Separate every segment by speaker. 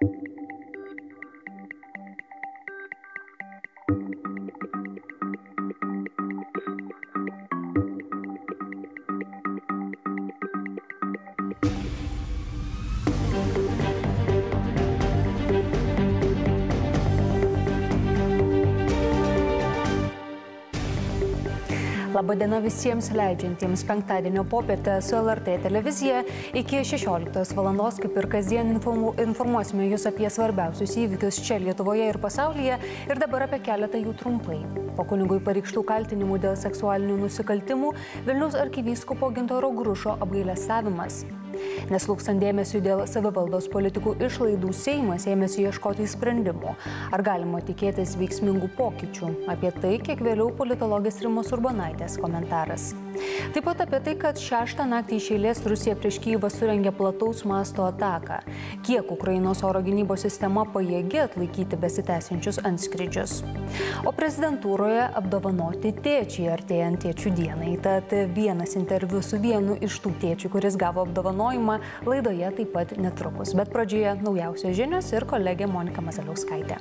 Speaker 1: Labadiena visiems leidžiantiems penktadienio popietę su LRT televizija. Iki 16 valandos, kaip ir kasdien, informuosime jūs apie svarbiausius įvykius čia Lietuvoje ir pasaulyje. Ir dabar apie keletą jų trumpai. Po kunigui pareikštų kaltinimų dėl seksualinių nusikaltimų Vilniaus arkivyskupo Gintaro Grušo apgailestavimas. Neslūkstant dėmesiu dėl savivaldos politikų išlaidų, Seimas ėmėsi ieškoti sprendimų. Ar galima tikėtis veiksmingų pokyčių? Apie tai kiek vėliau politologės Rimos Urbonaitės komentaras. Taip pat apie tai, kad 6 naktį iš eilės Rusija prieš Kyjivą surengė plataus masto ataką. Kiek Ukrainos oro gynybos sistema pajėgi atlaikyti besitęsiančius antskrydžius. O prezidentūroje apdovanoti tėčiai artėjant tėčių dienai. Tad vienas interviu su vienu iš tų tėčių, kuris gavo apdovanojimą, laidoje taip pat netrukus. Bet pradžioje naujausios žinios ir kolegė Monika Mazaliauskaitė.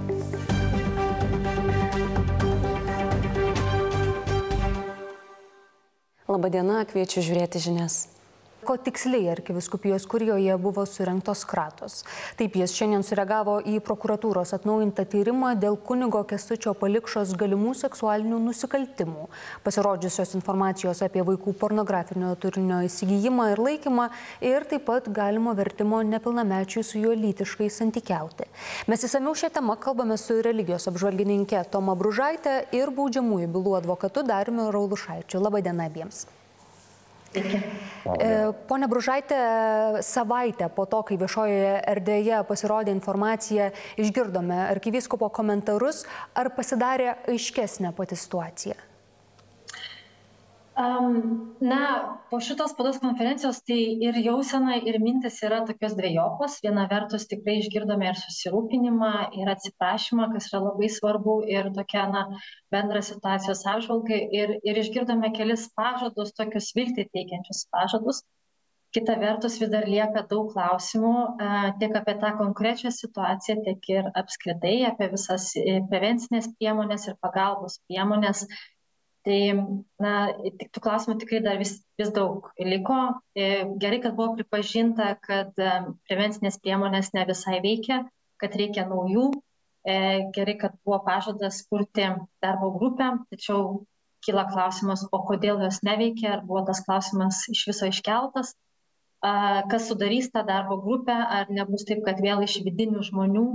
Speaker 2: Labadiena, kviečiu žiūrėti žinias.
Speaker 1: Ko tiksliai arkivyskupijos kurijoje buvo surengtos kratos. Taip jis šiandien sureagavo į prokuratūros atnaujintą tyrimą dėl kunigo Kęstučio Palikšos galimų seksualinių nusikaltimų, pasirodžiusios informacijos apie vaikų pornografinio turinio įsigijimą ir laikymą ir taip pat galimo vertimo nepilnamečiui su juo lytiškai santykiauti. Mes įsamiau šią temą kalbame su religijos apžvalgininke Toma Bružaite ir baudžiamųjų bylų advokatu Dariumi Raulušaičiu. Labadiena abiems. Pone Bružaite, savaitę po to, kai viešojoje erdvėje pasirodė informacija, išgirdome arkivyskupo komentarus. Ar pasidarė aiškesnė pati situacija?
Speaker 3: Po šitos spaudos konferencijos tai ir jausena, ir mintis yra tokios dvejopos. Viena vertus tikrai išgirdome ir susirūpinimą, ir atsiprašymą, kas yra labai svarbu, ir tokia bendra situacijos apžvalga, ir išgirdome kelis pažadus, tokius viltį teikiančius pažadus. Kita vertus vis dar lieka daug klausimų tiek apie tą konkrečią situaciją, tiek ir apskritai apie visas prevencinės priemonės ir pagalbos priemonės. Tai, tik tų klausimų tikrai dar vis daug liko. Gerai, kad buvo pripažinta, kad prevencinės priemonės ne visai veikia, kad reikia naujų. Gerai, kad buvo pažadas kurti darbo grupę, tačiau kyla klausimas, o kodėl jos neveikia, ar buvo tas klausimas iš viso iškeltas. Kas sudarys tą darbo grupę, ar nebus taip, kad vėl iš vidinių žmonių,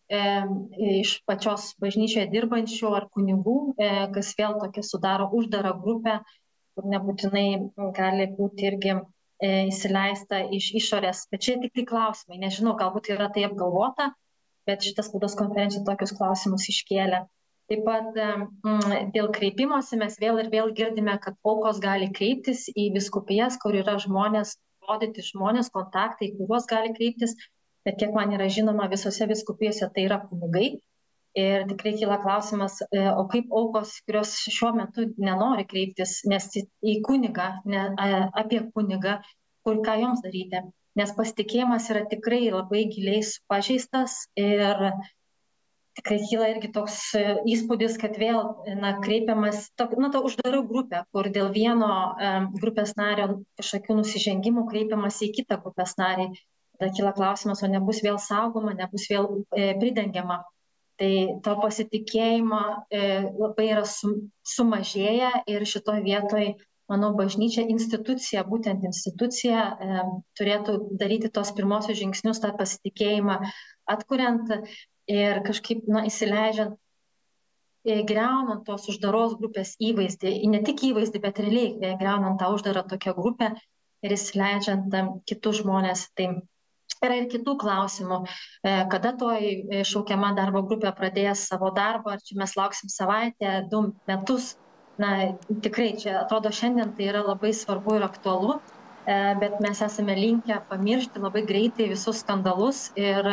Speaker 3: iš pačios bažnyčioje dirbančių ar kunigų, kas vėl tokia sudaro uždarą grupę, kur nebūtinai gali būti irgi įsileista iš išorės. Bet čia tik tai klausimai. Nežinau, galbūt yra tai apgalvota, bet šitas spaudos konferencija tokius klausimus iškėlė. Taip pat dėl kreipimosi mes vėl ir vėl girdime, kad aukos gali kreiptis į vyskupijas, kur yra žmonės, rodyti žmonės, kontaktai, kuriuos gali kreiptis. Bet kiek man yra žinoma, visose vyskupijose tai yra kunigai. Ir tikrai kyla klausimas, o kaip aukos, kurios šiuo metu nenori kreiptis, nes į kunigą, apie kunigą, ką joms daryti. Nes pasitikėjimas yra tikrai labai giliai pažeistas ir tikrai kyla irgi toks įspūdis, kad vėl kreipiamas, ta uždara grupė, kur dėl vieno grupės nario kažkokių nusižengimų kreipiamas į kitą grupės narį. Tada kyla klausimas, o nebus vėl saugoma, nebus vėl pridengiama. Tai to pasitikėjimo labai yra sumažėję ir šitoje vietoje, manau, bažnyčia institucija, būtent institucija, turėtų daryti tos pirmosius žingsnius, tą pasitikėjimą atkuriant ir kažkaip įsileidžiant, griaunant tos uždaros grupės įvaizdį, ne tik įvaizdį, bet realiai griaunant tą uždarą tokią grupę ir įsileidžiant kitus žmonės. Tai yra ir kitų klausimų, kada šaukiama darbo grupė pradės savo darbą, ar čia mes lauksim savaitę, 2 metus. Tikrai čia atrodo šiandien tai yra labai svarbu ir aktualu, bet mes esame linkę pamiršti labai greitai visus skandalus ir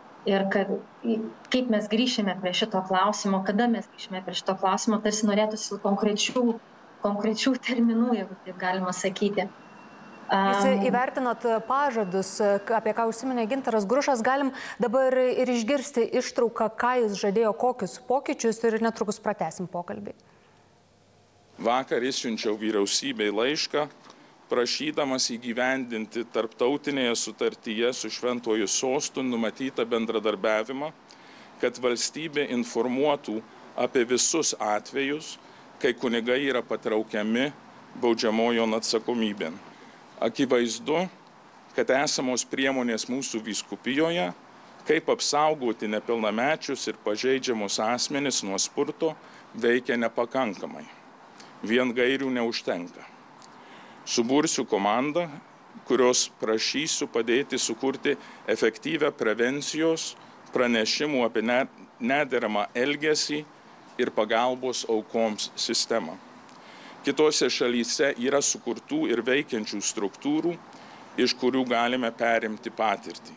Speaker 3: kaip mes grįšime prie šito klausimo, kada mes grįšime prie šito klausimo, tarsi norėtųsi konkrečių terminų, jeigu taip galima sakyti.
Speaker 1: Jūs įvertinot pažadus, apie ką užsiminė Gintaras Grušas, galim dabar ir išgirsti ištrauką, ką jis žadėjo, kokius pokyčius ir netrukus pratęsim pokalbį.
Speaker 4: Vakar išsiunčiau vyriausybei laišką, prašydamas įgyvendinti tarptautinėje sutartyje su Šventuoju sostu numatytą bendradarbiavimą, kad valstybė informuotų apie visus atvejus, kai kunigai yra patraukiami baudžiamojon atsakomybėn. Akivaizdu, kad esamos priemonės mūsų vyskupijoje, kaip apsaugoti nepilnamečius ir pažeidžiamus asmenis nuo smurto, veikia nepakankamai. Vien gairių neužtenka. Subursiu komandą, kurios prašysiu padėti sukurti efektyvią prevencijos, pranešimų apie nederamą elgesį ir pagalbos aukoms sistemą. Kitose šalyse yra sukurtų ir veikiančių struktūrų, iš kurių galime perimti patirtį.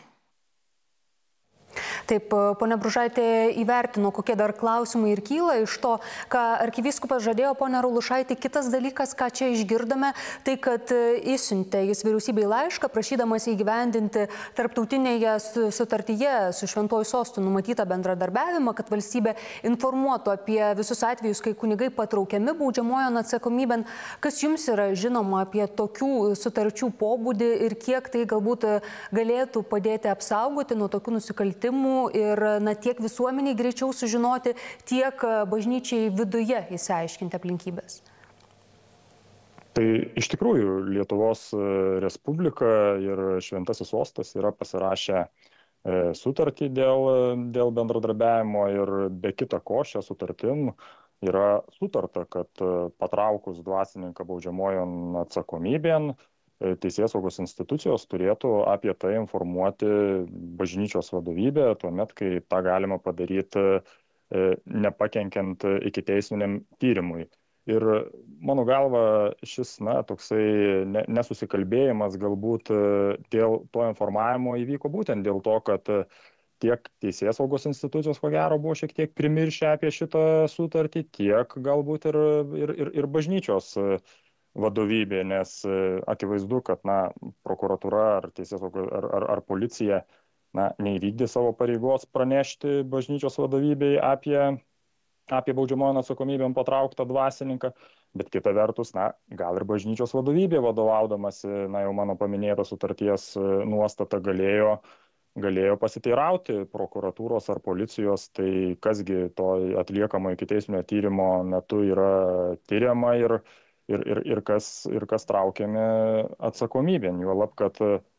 Speaker 1: Taip, ponia Bružaitė įvertino, kokie dar klausimai ir kyla iš to, ką arkivyskupas žadėjo, ponia Raulušaitė. Kitas dalykas, ką čia išgirdome, tai kad išsiuntė jis vyriausybei laišką, prašydamas įgyvendinti tarptautinėje sutartyje su Šventuoju sostu numatytą bendradarbiavimą, kad valstybė informuotų apie visus atvejus, kai kunigai patraukiami baudžiamojon atsakomybėn. Kas jums yra žinoma apie tokių sutarčių pobūdį ir kiek tai galbūt galėtų padėti apsaugoti nuo tokių nusikaltimų ir tiek visuomeniai greičiau sužinoti, tiek bažnyčiai viduje įsiaiškinti aplinkybės?
Speaker 5: Tai iš tikrųjų Lietuvos Respublika ir Šventasis sostas yra pasirašę sutartį dėl bendradarbiavimo ir be kita ko šią sutartim yra sutarta, kad patraukus dvasininką baudžiamojon atsakomybėn, teisėsaugos institucijos turėtų apie tai informuoti bažnyčios vadovybę, tuomet, kai tą galima padaryti nepakenkiant ikiteisminiam tyrimui. Ir mano galva šis toksai nesusikalbėjimas galbūt dėl to informavimo įvyko būtent dėl to, kad tiek teisėsaugos institucijos ko gero buvo šiek tiek primiršę apie šitą sutartį, tiek galbūt ir bažnyčios vadovybė, nes akivaizdu, kad prokuratūra ar teisėsauga ar policija neįvykdė savo pareigos pranešti bažnyčios vadovybei apie baudžiamojon atsakomybėn patrauktą dvasininką, bet kita vertus, gal ir bažnyčios vadovybė vadovaudamasi, jau mano paminėta sutarties nuostata galėjo pasiteirauti prokuratūros ar policijos, tai kasgi to atliekamo ikiteisminio tyrimo metu yra tyriama ir kas traukiami atsakomybėn. Juolab, kad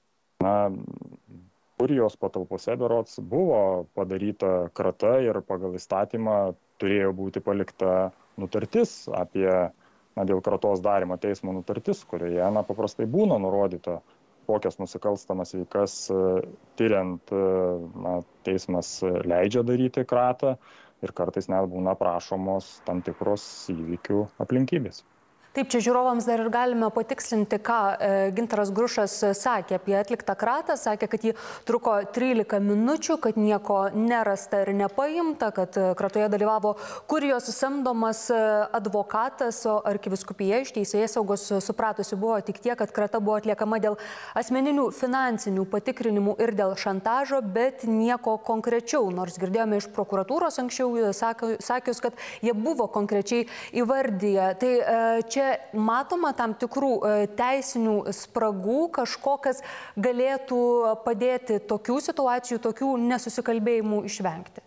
Speaker 5: kurijos patalpose berods buvo padaryta krata ir pagal įstatymą turėjo būti palikta nutartis apie dėl kratos darymo teismo nutartis, kurioje paprastai būna nurodyta, kokias nusikalstamas veikas tyriant teismas leidžia daryti kratą ir kartais net būna prašomos tam tikros įvykių aplinkybės.
Speaker 1: Taip, čia žiūrovams dar ir galime patikslinti, ką Gintaras Grušas sakė apie atliktą kratą. Sakė, kad ji truko 13 minučių, kad nieko nerasta ir nepaimta, kad kratoje dalyvavo kurijos samdomas advokatas, o arkivyskupija iš teisėsaugos supratusi buvo tik tiek, kad krata buvo atliekama dėl asmeninių finansinių patikrinimų ir dėl šantažo, bet nieko konkrečiau. Nors girdėjome iš prokuratūros anksčiau sakius, kad jie buvo konkrečiai įvardyję. Tai čia matoma tam tikrų teisinių spragų, kažko, kas galėtų padėti tokių situacijų, tokių nesusikalbėjimų išvengti.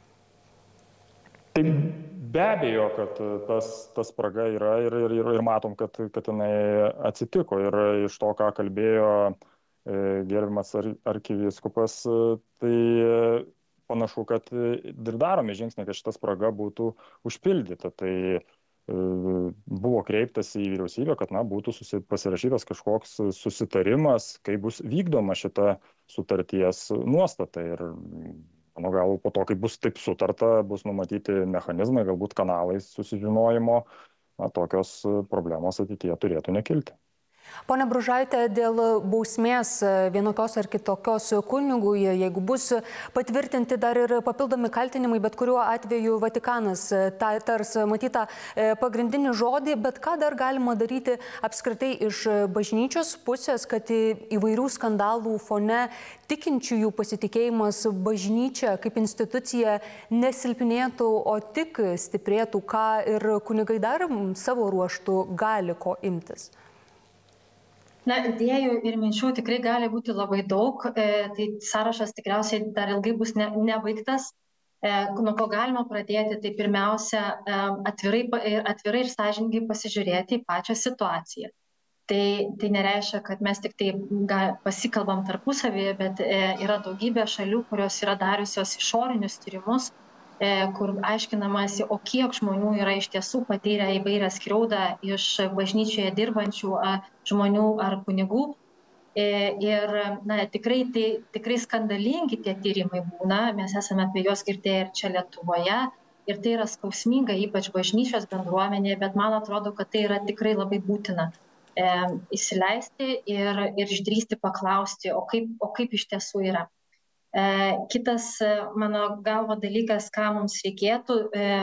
Speaker 5: Tai be abejo, kad ta spraga yra ir matom, kad jinai atsitiko. Ir iš to, ką kalbėjo gerbiamas arkivyskupas, tai panašu, kad ir daromi žingsniai, kad šita spraga būtų užpildyta. Tai buvo kreiptas į vyriausybę, kad būtų pasirašytas kažkoks susitarimas, kai bus vykdoma šita sutarties nuostata. Ir mano galva, po to, kai bus taip sutarta, bus numatyti mechanizmai, galbūt kanalai susižinojimo, tokios problemos ateityje turėtų nekilti.
Speaker 1: Pone Bružaite, dėl bausmės vienokios ar kitokios kunigui, jeigu bus patvirtinti dar ir papildomi kaltinimai, bet kuriuo atveju Vatikanas tars matytą pagrindinį žodį, bet ką dar galima daryti apskritai iš bažnyčios pusės, kad įvairių skandalų fone tikinčiųjų pasitikėjimas bažnyčia kaip institucija nesilpnėtų, o tik stiprėtų, ką ir kunigai dar savo ruoštų gali ko imtis?
Speaker 3: Na, idėjų ir minčių tikrai gali būti labai daug, tai sąrašas tikriausiai dar ilgai bus nebaigtas. Nuo ko galima pradėti, tai pirmiausia, atvirai ir sąžiningai pasižiūrėti į pačią situaciją. Tai nereiškia, kad mes tik tai pasikalbam tarpusavyje, bet yra daugybė šalių, kurios yra dariusios išorinius tyrimus, kur aiškinamasi, o kiek žmonių yra iš tiesų patyrę įvairią skriaudą iš bažnyčioje dirbančių žmonių ar kunigų. Ir tikrai skandalingi tie tyrimai būna, mes esame apie juos girdėję ir čia Lietuvoje, ir tai yra skausminga, ypač bažnyčios bendruomenėje, bet man atrodo, kad tai yra tikrai labai būtina įsileisti ir išdrįsti paklausti, o kaip iš tiesų yra. Kitas, mano galvo, dalykas, ką mums reikėtų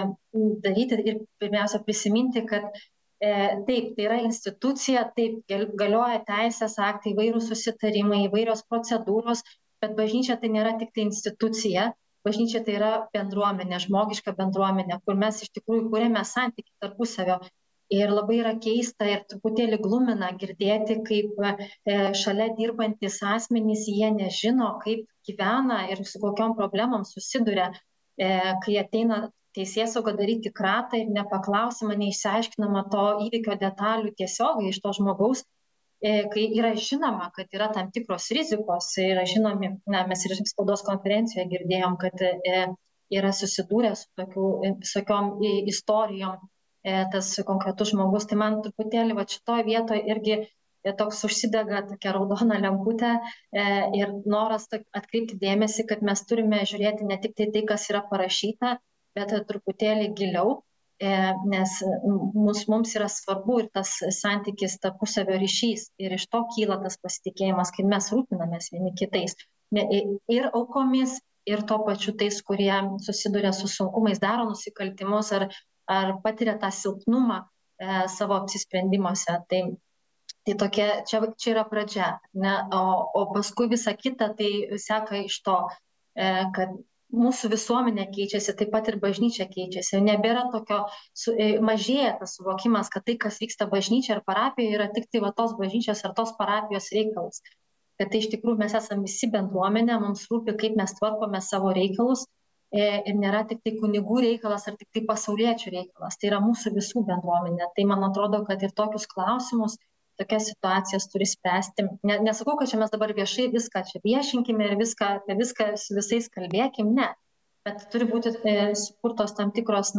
Speaker 3: daryti ir pirmiausia prisiminti, kad taip, tai yra institucija, taip, galioja teisės aktai, įvairūs susitarimai, įvairios procedūros, bet bažnyčia tai nėra tik tai institucija, bažnyčia tai yra bendruomenė, žmogiška bendruomenė, kur mes iš tikrųjų kūrėme santykį tarpusavio. Ir labai yra keista ir truputėlį glumina girdėti, kaip šalia dirbantis asmenys, jie nežino, kaip gyvena ir su kokiom problemom susiduria, kai ateina teisėsauga daryti kratą ir nepaklausima, neišsiaiškinama to įvykio detalių tiesiogiai iš to žmogaus, kai yra žinoma, kad yra tam tikros rizikos, yra žinomi, mes ir spaudos konferencijoje girdėjom, kad yra susidūrę su visokiom istorijom tas konkretus žmogus. Tai man truputėlį šitoje vietoje irgi toks užsidega tokia raudona lemputė ir noras atkreipti dėmesį, kad mes turime žiūrėti ne tik tai, kas yra parašyta, bet truputėlį giliau, nes mums yra svarbu ir tas santykis tarpusavio ryšys ir iš to kyla tas pasitikėjimas, kai mes rūpinamės vieni kitais ir aukomis, ir to pačiu tais, kurie susiduria su sunkumais, daro nusikaltimus ar patiria tą silpnumą savo apsisprendimuose. Tai tokia, čia yra pradžia, ne? O paskui visa kita tai seka iš to, kad mūsų visuomenė keičiasi, taip pat ir bažnyčia keičiasi. Nebėra tokio, mažėja tas suvokimas, kad tai, kas vyksta bažnyčia ar parapijoje, yra tik tai tos bažnyčios ar tos parapijos reikalas. Kad tai iš tikrųjų mes esame visi bendruomenė, mums rūpi, kaip mes tvarkome savo reikalus. Ir nėra tik tai kunigų reikalas ar tik tai pasauliečių reikalas, tai yra mūsų visų bendruomenė. Tai man atrodo, kad ir tokius klausimus, tokias situacijas turi spręsti. Nesakau, kad čia mes dabar viešai viską čia viešinkime ir apie viską su visais kalbėkim, ne. Bet turi būti sukurtos tam tikros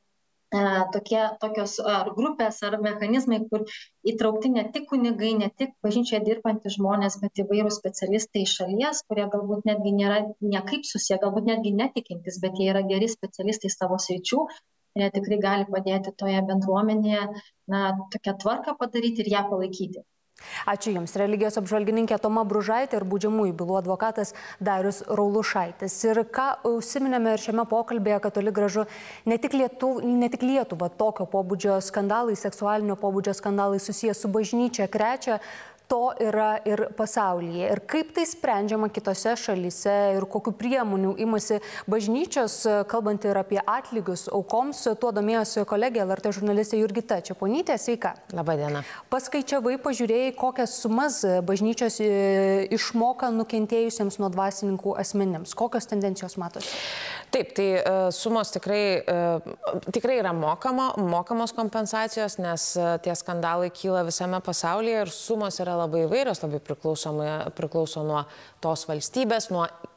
Speaker 3: tokios grupės ar mechanizmai, kur įtraukti ne tik kunigai, ne tik bažnyčioje dirbantys žmonės, bet įvairūs specialistai iš šalies, kurie galbūt netgi nėra niekaip susiję, galbūt netgi netikintis, bet jie yra geri specialistai savo sričių, ir jie tikrai gali padėti toje bendruomenėje tokią tvarką padaryti ir ją palaikyti.
Speaker 1: Ačiū Jums. Religijos apžvalgininkė Toma Bružaitė ir baudžiamųjų bylų advokatas Darius Raulušaitis. Ir ką užsiminėme ir šiame pokalbėje, kad toli gražu ne tik Lietuva tokio pobūdžio skandalai, seksualinio pobūdžio skandalai susijęs su bažnyčia krečia, to yra ir pasaulyje. Ir kaip tai sprendžiama kitose šalyse ir kokiu priemonių imasi bažnyčios, kalbant ir apie atlygius aukoms, tuo domėjosi kolegė LRT žurnalistė Jurgita Čeponytė. Sveika.
Speaker 2: Labadiena.
Speaker 1: Paskaičiavai, pažiūrėjai, kokias sumas bažnyčios išmoka nukentėjusiems nuo dvasininkų asmenims. Kokios tendencijos matosi?
Speaker 2: Taip, tai sumos tikrai yra mokamos kompensacijos, nes tie skandalai kyla visame pasaulyje ir sumos yra labai įvairios, labai priklauso nuo tos valstybės, nuo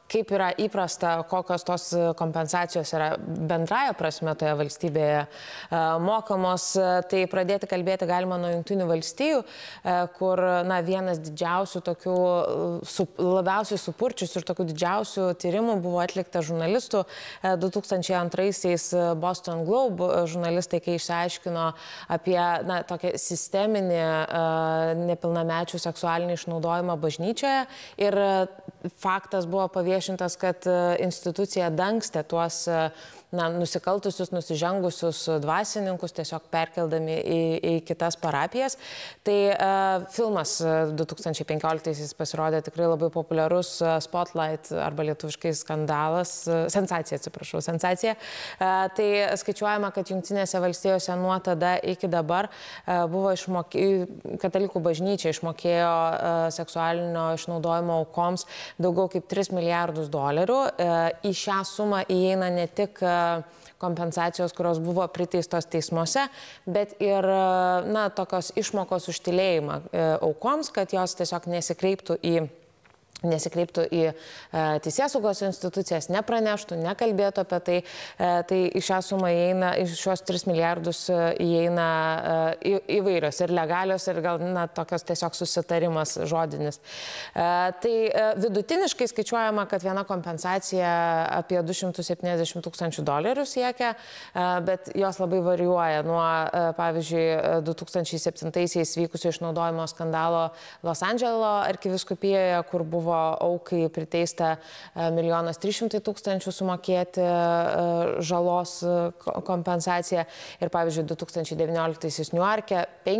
Speaker 2: kaip yra įprasta, kokios tos kompensacijos yra bendraja prasme toje valstybėje mokamos, tai pradėti kalbėti galima nuo Jungtinių valstijų, kur vienas didžiausių tokių labiausiai supurčiusių ir tokių didžiausių tyrimų buvo atlikta žurnalistų 2002-aisiais Boston Globe žurnalistai, kai išsiaiškino apie tokią sisteminį nepilnamečių seksualinį išnaudojimą bažnyčioje ir faktas buvo paviešintas, kad institucija dangstė tuos nusikaltusius, nusižengusius dvasininkus, tiesiog perkeldami į kitas parapijas. Tai filmas 2015-aisiais pasirodė tikrai labai populiarus Spotlight arba lietuviškai skandalas, sensacija. Tai skaičiuojama, kad Jungtinėse valstijose nuo tada iki dabar buvo katalikų bažnyčia išmokėjo seksualinio išnaudojimo aukoms daugiau kaip $3 milijardus. Į šią sumą įeina ne tik kompensacijos, kurios buvo priteistos teismuose, bet ir tokios išmokos už tylėjimą aukoms, kad jos tiesiog nesikreiptų į teisėsaugos institucijas, nepraneštų, nekalbėtų apie tai. Tai į šią sumą įeina, iš šios 3 milijardus įeina įvairios ir legalios ir gal tokios tiesiog susitarimas žodinis. Tai vidutiniškai skaičiuojama, kad viena kompensacija apie $270,000 siekia, bet jos labai varijuoja nuo, pavyzdžiui, 2007-aisiais vykusio išnaudojimo skandalo Los Andželo arkivyskupijoje, kur buvo aukai priteista $1,300,000 sumokėti žalos kompensaciją. Ir pavyzdžiui, 2019-aisiais Niujorke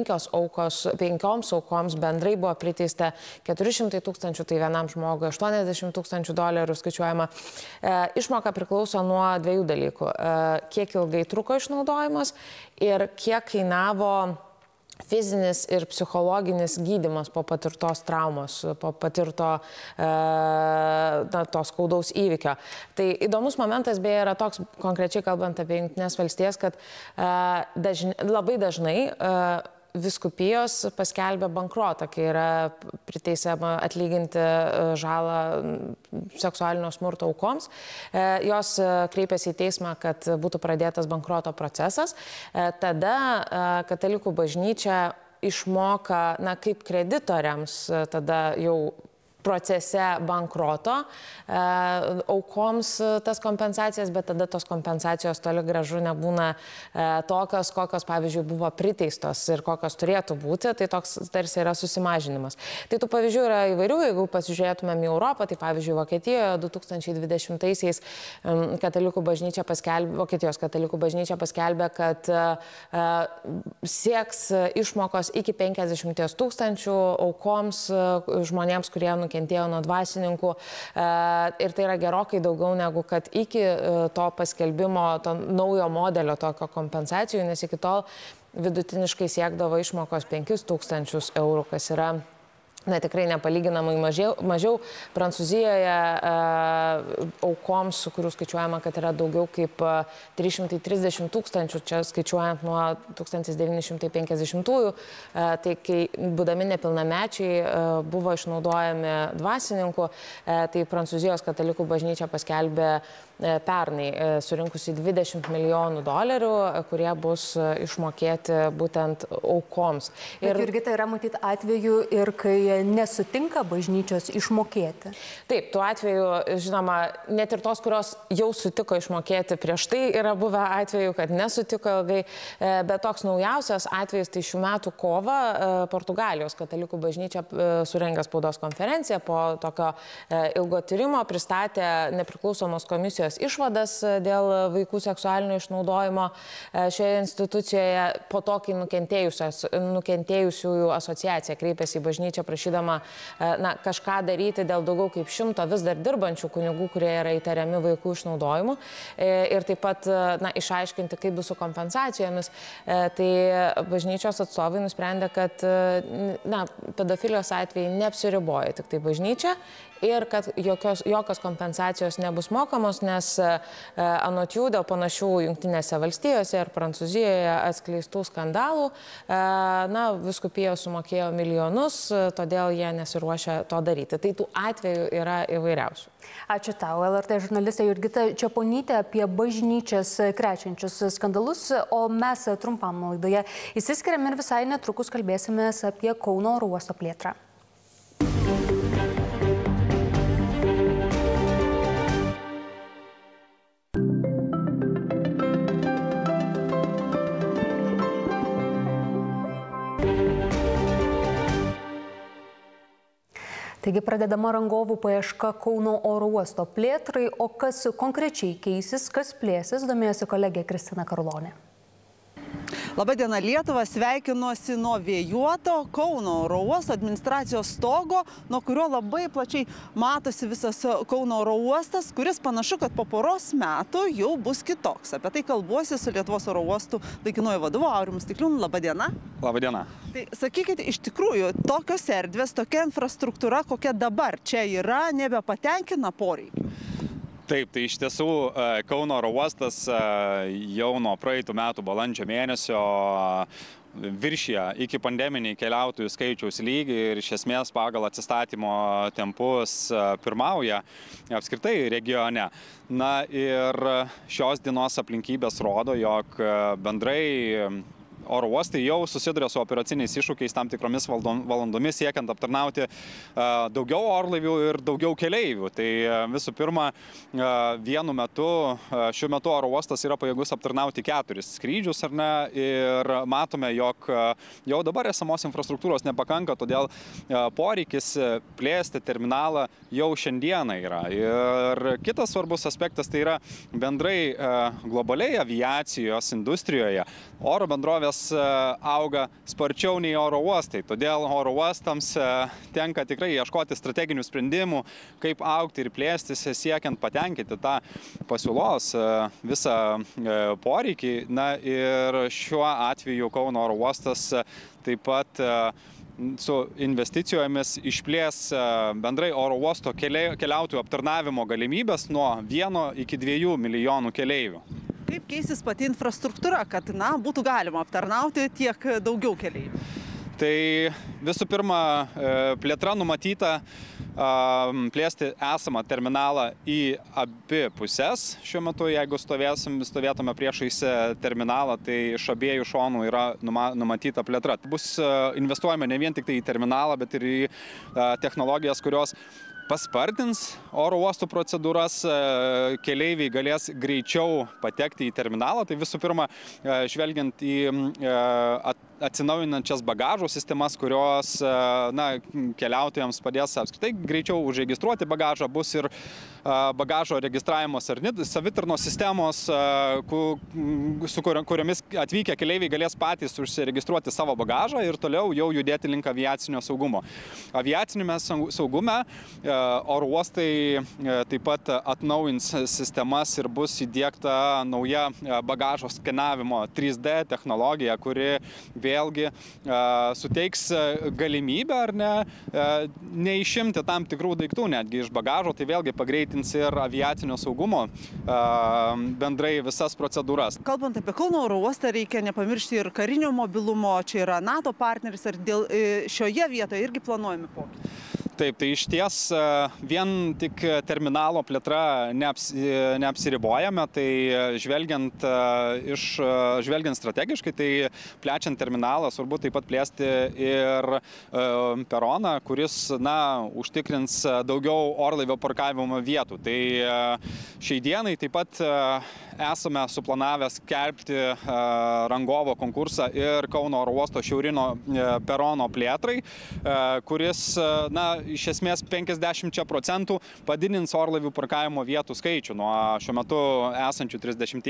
Speaker 2: 5 aukoms bendrai buvo priteista $400,000, tai vienam žmogui $80,000 skaičiuojama. Išmoka priklauso nuo dviejų dalykų. Kiek ilgai truko išnaudojimas ir kiek kainavo fizinis ir psichologinis gydymas po patirtos traumos, po patirto to skaudaus įvykio. Tai įdomus momentas beje yra toks, konkrečiai kalbant apie Jungtines valstijas, kad labai dažnai vyskupijos paskelbia bankrotą, kai yra priteisiama atlyginti žalą seksualinio smurto aukoms. Jos kreipiasi į teismą, kad būtų pradėtas bankroto procesas. Tada katalikų bažnyčia išmoka, kaip kreditoriams, tada jau procese bankroto aukoms tas kompensacijas, bet tada tos kompensacijos toli gražu nebūna tokios, kokios, pavyzdžiui, buvo priteistos ir kokios turėtų būti, tai toks tarsi yra susimažinimas. Tai tų pavyzdžių yra įvairių, jeigu pasižiūrėtumėm į Europą, tai pavyzdžiui, Vokietijoje 2020-aisiais Vokietijos katalikų bažnyčia paskelbė, kad sieks išmokos iki 50,000 aukoms žmonėms, kurie nukentėjo nuo dvasininkų ir tai yra gerokai daugiau negu kad iki to paskelbimo, to naujo modelio tokio kompensacijų, nes iki tol vidutiniškai siekdavo išmokos €5,000, kas yra tikrai nepalyginamai mažiau. Prancūzijoje aukoms, kurių skaičiuojama, kad yra daugiau kaip 330,000, čia skaičiuojant nuo 1950-ųjų, tai kai būdami nepilnamečiai buvo išnaudojami dvasininkų, tai Prancūzijos katalikų bažnyčia paskelbė pernai surinkusi $20 milijonų, kurie bus išmokėti būtent aukoms.
Speaker 1: Ir irgi tai yra matyti atveju ir kai nesutinka bažnyčios išmokėti.
Speaker 2: Taip, tuo atveju, žinoma, net ir tos, kurios jau sutiko išmokėti prieš tai, yra buvę atveju, kad nesutiko ilgai, bet toks naujausias atvejis, tai šių metų kovą Portugalijos katalikų bažnyčia surengė spaudos konferenciją po tokio ilgo tyrimo, pristatė nepriklausomos komisijos išvadas dėl vaikų seksualinio išnaudojimo šioje institucijoje, po to, kai nukentėjusiųjų asociacija kreipėsi į bažnyčią prašydama kažką daryti dėl daugiau kaip 100 vis dar dirbančių kunigų, kurie yra įtariami vaikų išnaudojimu ir taip pat išaiškinti, kaip bus su kompensacijomis. Tai bažnyčios atstovai nusprendė, kad pedofilijos atvejai neapsiriboja tik tai bažnyčia ir kad jokios kompensacijos nebus mokamos, nes anot jų dėl panašių Jungtinėse valstijose ir Prancūzijoje atskleistų skandalų, vyskupija sumokėjo milijonus, todėl jie nesiruošia to daryti. Tai tų atvejų yra įvairiausių.
Speaker 1: Ačiū tau, LRT žurnalistė Jurgita Čeponytė apie bažnyčias krečiančius skandalus, o mes trumpam laidoje įsiskiriam ir visai netrukus kalbėsime apie Kauno oro uosto plėtrą. Taigi pradedama rangovų paieška Kauno oro uosto plėtrai, o kas konkrečiai keisis, kas plėsis, domėjosi kolegė Kristina Karlonė.
Speaker 6: Labadiena Lietuva, sveikinuosi nuo vėjuoto Kauno oro uosto administracijos stogo, nuo kurio labai plačiai matosi visas Kauno oro uostas, kuris panašu, kad po poros metų jau bus kitoks. Apie tai kalbuosi su Lietuvos oro uostų laikinuoju vadovu Aurimu Stikliūnu. Labadiena.
Speaker 7: Labadiena.
Speaker 6: Tai sakykite, iš tikrųjų, tokios erdvės, tokia infrastruktūra, kokia dabar čia yra, nebepatenkina poreikių?
Speaker 7: Taip, tai iš tiesų Kauno oro uostas jau nuo praeitų metų balandžio mėnesio viršija iki pandeminį keliautojų skaičiaus lygį ir iš esmės pagal atsistatymo tempus pirmauja apskritai regione. Na ir šios dienos aplinkybės rodo, jog bendrai oro uostai jau susiduria su operaciniais iššūkiais tam tikromis valandomis siekiant aptarnauti daugiau orlaivių ir daugiau keleivių. Tai visų pirma, vienu metu, šiuo metu oro uostas yra pajėgus aptarnauti 4 skrydžius, ar ne, ir matome, jog jau dabar esamos infrastruktūros nepakanka, todėl poreikis plėsti terminalą jau šiandieną yra. Ir kitas svarbus aspektas tai yra bendrai globaliai aviacijos industrijoje oro bendrovės auga sparčiau nei oro uostai. Todėl oro uostams tenka tikrai ieškoti strateginių sprendimų, kaip augti ir plėstis, siekiant patenkinti tą pasiūlos visą poreikį. Na ir šiuo atveju Kauno oro uostas taip pat su investicijomis išplės bendrai oro uosto keliautojų aptarnavimo galimybės nuo 1 iki 2 milijonų keleivių.
Speaker 6: Kaip keisis pati infrastruktūra, kad būtų galima aptarnauti tiek daugiau keleivių?
Speaker 7: Tai visų pirma, plėtra numatyta plėsti esamą terminalą į abi pusės. Šiuo metu, jeigu stovėtume priešais terminalą, tai iš abiejų šonų yra numatyta plėtra. Bus investuojama ne vien tik tai į terminalą, bet ir į technologijas, kurios paspartins oro uostų procedūras, keleiviai galės greičiau patekti į terminalą. Tai visų pirma, žvelgiant į atsinaujinančias bagažo sistemas, kurios keliautojams padės apskritai greičiau užregistruoti bagažą, bus ir bagažo registravimo savitarnos sistemos, su kuriomis atvykę keleiviai galės patys užsiregistruoti savo bagažą ir toliau jau judėti link aviacinio saugumo. Aviacinėme saugume oro uostai taip pat atnaujins sistemas ir bus įdiegta nauja bagažo skenavimo 3D technologija, kuri vėlgi suteiks galimybę ar ne, neišimti tam tikrų daiktų netgi iš bagažo, tai vėlgi pagreitins ir aviacinio saugumo bendrai visas procedūras.
Speaker 6: Kalbant apie Kauno oro uostą, reikia nepamiršti ir karinio mobilumo, čia yra NATO partneris, ar dėl šioje vietoje irgi planuojami pokyčiai?
Speaker 7: Taip, tai iš ties vien tik terminalo plėtra neapsiribojame, tai žvelgiant strategiškai, tai plečiant terminalą svarbu taip pat plėsti ir peroną, kuris užtikrins daugiau orlaivio parkavimo vietų. Tai šiai dienai taip pat esame suplanavę skelbti rangovo konkursą ir Kauno oro uosto šiaurinio perono plėtrai, kuris iš esmės 50% padidins orlaivių parkavimo vietų skaičių. Nuo šiuo metu esančių 30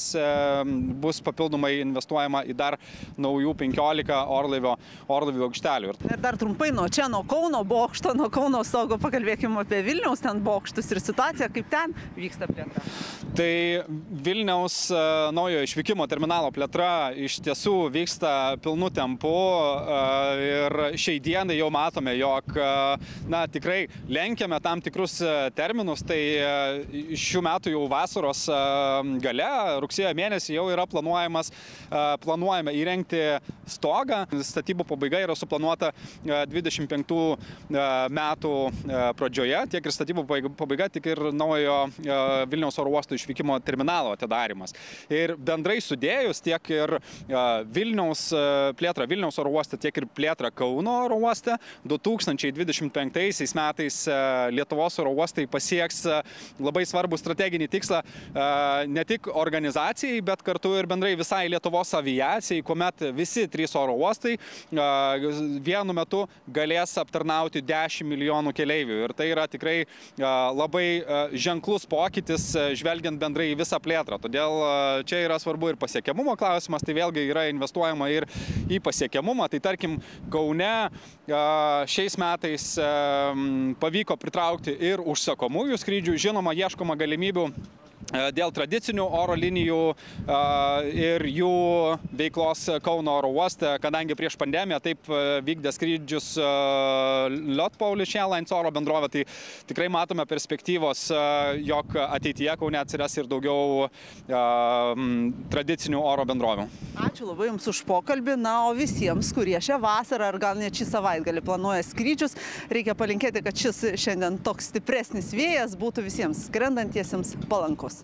Speaker 7: bus papildomai investuojama į dar naujų 15 orlaivių aikštelių.
Speaker 6: Ir dar trumpai nuo čia, nuo Kauno bokšto, nuo Kauno stogo pakalbėkime apie Vilniaus ten bokštus ir situaciją, kaip ten vyksta plėtra.
Speaker 7: Tai Vilniaus naujo išvykimo terminalo plėtra iš tiesų vyksta pilnu tempu ir šiai dienai jau matome, jog na, tikrai lenkiame tam tikrus terminus, tai šių metų jau vasaros gale, rugsėjo mėnesį jau yra planuojame įrengti stogą. Statybų pabaiga yra suplanuota 25 metų pradžioje, tiek ir statybų pabaiga, tiek ir naujo Vilniaus oro uosto išvykimo terminalo atidarimas. Ir bendrai sudėjus tiek ir plėtrą Vilniaus oro uoste, tiek ir plėtrą Kauno oro uoste, 2025 metais Lietuvos oro uostai pasieks labai svarbų strateginį tikslą ne tik organizacijai, bet kartu ir bendrai visai Lietuvos aviacijai, kuomet visi 3 oro uostai vienu metu galės aptarnauti 10 milijonų keleivių. Ir tai yra tikrai labai ženklus pokytis, žvelgiant bendrai į visą plėtrą. Todėl čia yra svarbu ir pasiekiamumo klausimas, tai vėlgi yra investuojama ir į pasiekiamumą. Tai tarkim, Kaune šiais metais pavyko pritraukti ir užsakomųjų skrydžių, žinoma, ieškoma galimybių dėl tradicinių oro linijų ir jų veiklos Kauno oro uoste, kadangi prieš pandemiją taip vykdė skrydžius LOT Polish Airlines oro bendrovė, tai tikrai matome perspektyvos, jog ateityje Kaune atsiras ir daugiau tradicinių oro bendrovių.
Speaker 6: Ačiū labai Jums už pokalbį. Na, o visiems, kurie šią vasarą ar gal net šį savaitgalį planuoja skrydžius, reikia palinkėti, kad šis šiandien toks stipresnis vėjas būtų visiems skrendantiesiems palankus.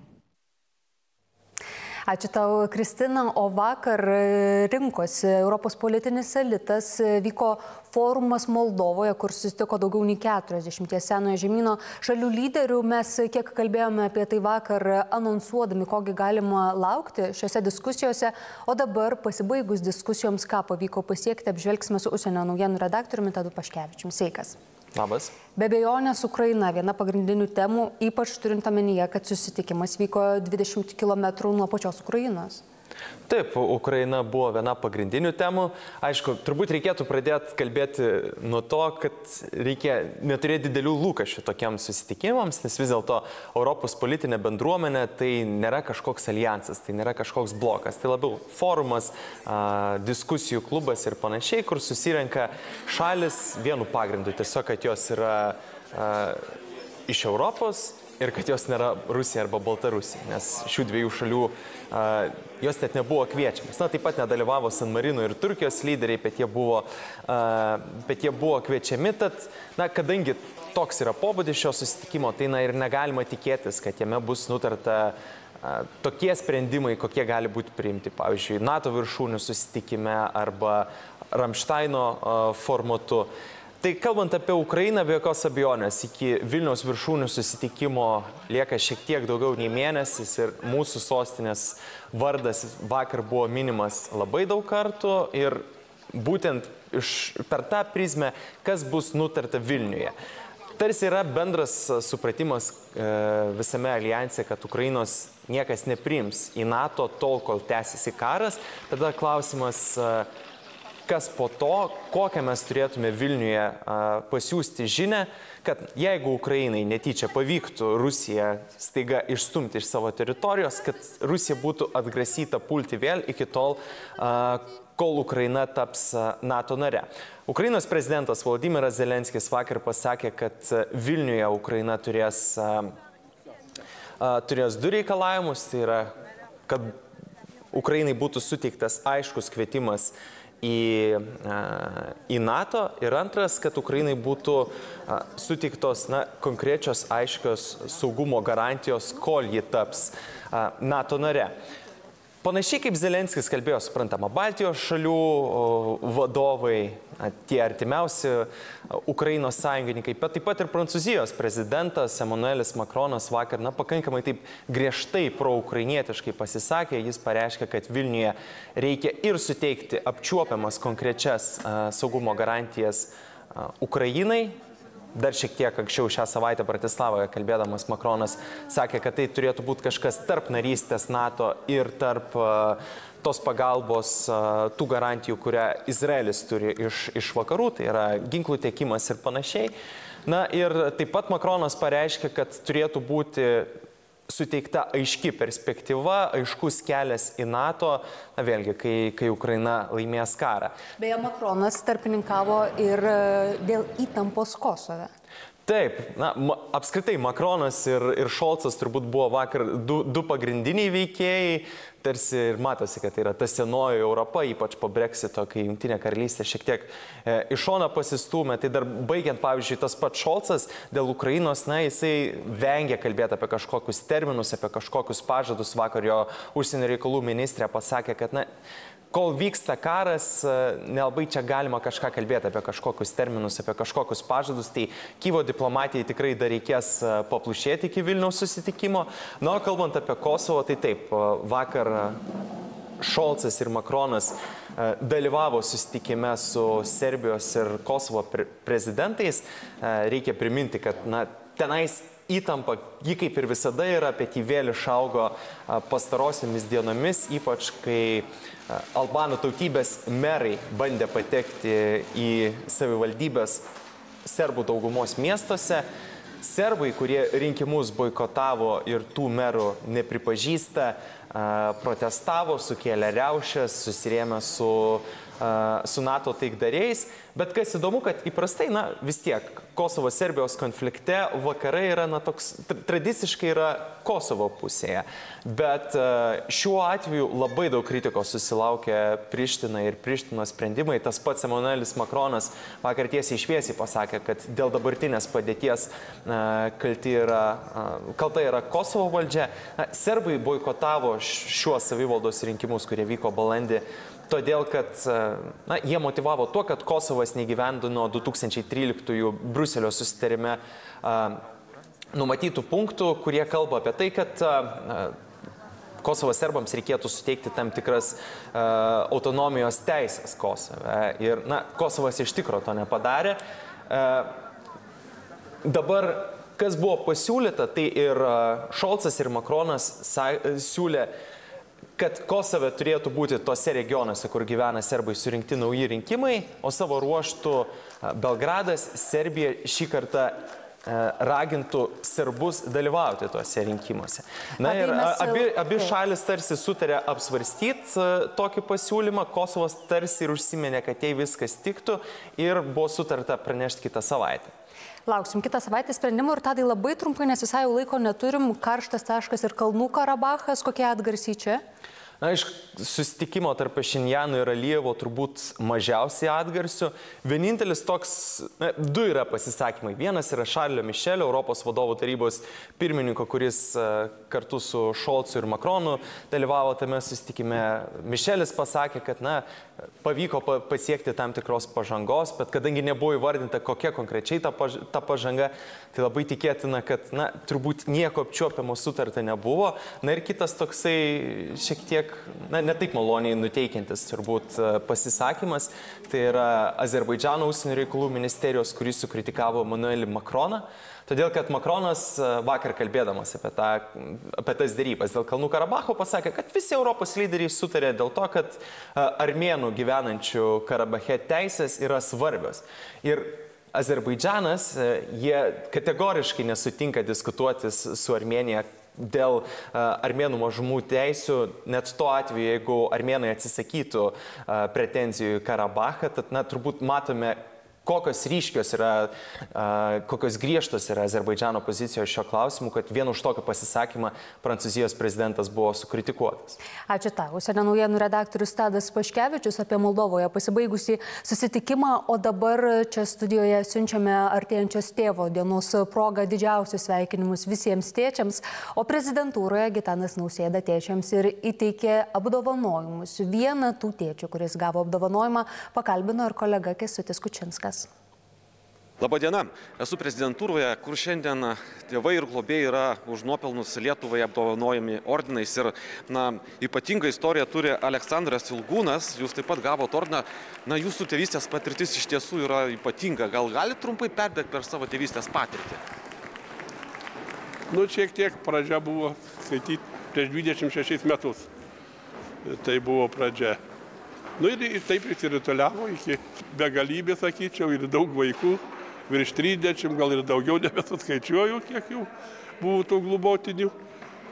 Speaker 1: Ačiū tau, Kristina. O vakar rinkosi Europos politinis elitas, vyko forumas Moldovoje, kur susitiko daugiau nei 40 senojo žemyno šalių lyderių. Mes kiek kalbėjome apie tai vakar, anonsuodami, kogi galima laukti šiose diskusijose. O dabar, pasibaigus diskusijoms, ką pavyko pasiekti, apžvelgsime su užsienio naujienų redaktoriumi Tadu Paškevičiumi. Sveikas.
Speaker 8: Labas.
Speaker 1: Be abejonės Ukraina viena pagrindinių temų, ypač turint omenyje, kad susitikimas vyko 20 km nuo pačios Ukrainos.
Speaker 8: Taip, Ukraina buvo viena pagrindinių temų. Aišku, turbūt reikėtų pradėti kalbėti nuo to, kad reikia neturėti didelių lūkesčių tokiems susitikimams, nes vis dėlto Europos politinė bendruomenė tai nėra kažkoks alijansas, tai nėra kažkoks blokas, tai labiau forumas, diskusijų klubas ir panašiai, kur susirenka šalis vienu pagrindu, tiesiog, kad jos yra iš Europos ir kad jos nėra Rusija arba Baltarusija, nes šių dviejų šalių jos net nebuvo kviečiamas. Na, taip pat nedalyvavo San Marino ir Turkijos lyderiai, bet jie buvo kviečiami. Tad, na, kadangi toks yra pobūdis šio susitikimo, tai ir negalima tikėtis, kad jame bus nutarta tokie sprendimai, kokie gali būti priimti, pavyzdžiui, NATO viršūnių susitikime arba Ramštaino formatu. Tai kalbant apie Ukrainą, be jokios abejonės, iki Vilniaus viršūnių susitikimo lieka šiek tiek daugiau nei mėnesis ir mūsų sostinės vardas vakar buvo minimas labai daug kartų ir būtent per tą prizmę, kas bus nutarta Vilniuje. Tarsi yra bendras supratimas visame alijanse, kad Ukrainos niekas nepriims į NATO tol, kol tęsiasi karas. Tada klausimas, kas po to, kokią mes turėtume Vilniuje pasiūsti žinę, kad jeigu Ukrainai netyčia pavyktų Rusiją staiga išstumti iš savo teritorijos, kad Rusija būtų atgrasyta pulti vėl iki tol, kol Ukraina taps NATO nare. Ukrainos prezidentas Volodymyras Zelenskis vakar pasakė, kad Vilniuje Ukraina turės du reikalavimus, tai yra, kad Ukrainai būtų suteiktas aiškus kvietimas į NATO ir antras, kad Ukrainai būtų suteiktos konkrečios aiškios saugumo garantijos, kol ji taps NATO nare. Panašiai kaip Zelenskis kalbėjo, suprantama, Baltijos šalių vadovai, tie artimiausi Ukrainos sąjungininkai, bet taip pat ir Prancūzijos prezidentas Emmanuelis Macronas vakar pakankamai taip griežtai proukrainietiškai pasisakė. Jis pareiškė, kad Vilniuje reikia ir suteikti apčiuopiamas konkrečias saugumo garantijas Ukrainai. Dar šiek tiek anksčiau šią savaitę Bratislavoje kalbėdamas Macronas sakė, kad tai turėtų būti kažkas tarp narystės NATO ir tarp tos pagalbos, tų garantijų, kurią Izraelis turi iš vakarų, tai yra ginklų tiekimas ir panašiai. Na ir taip pat Macronas pareiškė, kad turėtų būti suteikta aiški perspektyva, aiškus kelias į NATO, na vėlgi, kai Ukraina laimės karą.
Speaker 1: Beje, Makronas tarpininkavo ir dėl įtampos Kosove.
Speaker 8: Taip, na, apskritai Makronas ir Šolcas turbūt buvo vakar du pagrindiniai veikėjai, tarsi ir matosi, kad tai yra ta senoji Europa, ypač po Brexito, kai Jungtinė karalystė šiek tiek iš šono pasistūmė. Tai dar baigiant, pavyzdžiui, tas pats Šolcas dėl Ukrainos, na, jisai vengia kalbėti apie kažkokius terminus, apie kažkokius pažadus. Vakar jo užsienio reikalų ministrė pasakė, kad, na, kol vyksta karas, nelabai čia galima kažką kalbėti apie kažkokius terminus, apie kažkokius pažadus, tai Kyjivo diplomatijai tikrai dar reikės paplušėti iki Vilniaus susitikimo. Na, kalbant apie Kosovo, tai taip, vakar Šolcas ir Makronas dalyvavo susitikime su Serbijos ir Kosovo prezidentais. Reikia priminti, kad, na, tenais įtampa, ji kaip ir visada yra, bet ji vėl išaugo pastarosiamis dienomis, ypač kai albanų tautybės merai bandė patekti į savivaldybės serbų daugumos miestuose. Serbai, kurie rinkimus boikotavo ir tų merų nepripažįsta, protestavo, sukėlė riaušes, susirėmė su NATO taikdariais. Bet kas įdomu, kad įprastai, na, vis tiek Kosovo-Serbijos konflikte vakarai yra, na, toks, tradiciškai yra Kosovo pusėje. Bet šiuo atveju labai daug kritikos susilaukė Priština ir Prištinos sprendimai. Tas pats Emanuelis Makronas vakar tiesiai šviesiai pasakė, kad dėl dabartinės padėties kalta yra Kosovo valdžia. Serbai boikotavo šiuos savivaldos rinkimus, kurie vyko balandį, todėl, kad jie motivavo tuo, kad Kosovas neįgyvendino 2013 Briuselio susitarime numatytų punktų, kurie kalba apie tai, kad Kosovo serbams reikėtų suteikti tam tikras autonomijos teisės Kosove. Ir, na, Kosovas iš tikro to nepadarė. Dabar, kas buvo pasiūlyta, tai ir Šolcas ir Makronas siūlė, kad Kosove turėtų būti tose regionuose, kur gyvena serbai, surinkti nauji rinkimai, o savo ruoštų Belgradas, Serbija šį kartą ragintų serbus dalyvauti tuose rinkimuose. Na ir abi šalis tarsi sutarė apsvarstyti tokį pasiūlymą, Kosovas tarsi ir užsiminė, kad jai viskas tiktų ir buvo sutarta pranešti kitą savaitę.
Speaker 1: Lauksim kitą savaitę sprendimų ir Tadai labai trumpai, nes visai jau laiko neturim, karštas taškas ir Kalnų Karabachas, kokie atgarsiai čia?
Speaker 8: Na, iš susitikimo tarp Pašinjano ir Alijevo turbūt mažiausiai atgarsių. Vienintelis toks, du yra pasisakymai. Vienas yra Šarlio Mišelio, Europos vadovų tarybos pirmininko, kuris kartu su Šolcu ir Makronu dalyvavo tame susitikime. Mišelis pasakė, kad, na, pavyko pasiekti tam tikros pažangos, bet kadangi nebuvo įvardinta, kokia konkrečiai ta pažanga, tai labai tikėtina, kad, na, turbūt nieko apčiuopiamo sutarta nebuvo. Na ir kitas toksai šiek tiek, na, ne taip maloniai nuteikiantis turbūt pasisakymas, tai yra Azerbaidžano užsienio reikalų ministerijos, kuris sukritikavo Emanuelį Makroną, todėl kad Makronas vakar kalbėdamas apie tas dėrybas dėl Kalnų Karabacho pasakė, kad visi Europos lyderiai sutarė dėl to, kad armėnų gyvenančių Karabache teisės yra svarbios. Ir Azerbaidžanas, jie kategoriškai nesutinka diskutuoti su Armėnija dėl armėnų mažumų teisių, net tuo atveju, jeigu armėnai atsisakytų pretenzijų į Karabachą, tad, na, turbūt matome, kokios ryškios yra, kokios griežtos yra Azerbaidžano pozicijos šio klausimu, kad vien už tokį pasisakymą Prancūzijos prezidentas buvo sukritikuotas.
Speaker 1: Ačiū tau. Užsienio naujienų redaktorius Tadas Paškevičius apie Moldovoje pasibaigusį susitikimą, o dabar čia studijoje siunčiame artėjančios tėvo dienos progą didžiausius sveikinimus visiems tėčiams, o prezidentūroje Gitanas Nausėda tėčiams ir įteikė apdovanojimus. Vieną tų tėčių, kuris gavo apdovanojimą, pakalbino ir kolega Kęstutis Kučinskas.
Speaker 9: Labadiena, esu prezidentūroje, kur šiandien tėvai ir globėjai yra už nuopelnus Lietuvai apdovanojami ordinais. Ir, na, ypatingą istoriją turi Aleksandras Ilgūnas, jūs taip pat gavote ordiną. Na, jūsų tėvystės patirtis iš tiesų yra ypatinga. Gal galite trumpai perbėgti per savo tėvystės patirtį?
Speaker 10: Nu, šiek tiek pradžia buvo skaityti prieš 26 metus. Tai buvo pradžia. Nu ir taip įsirituliavo iki begalybės, sakyčiau, ir daug vaikų, virš 30, gal ir daugiau, nebesuskaičiuoju, kiek jau buvo tų globotinių.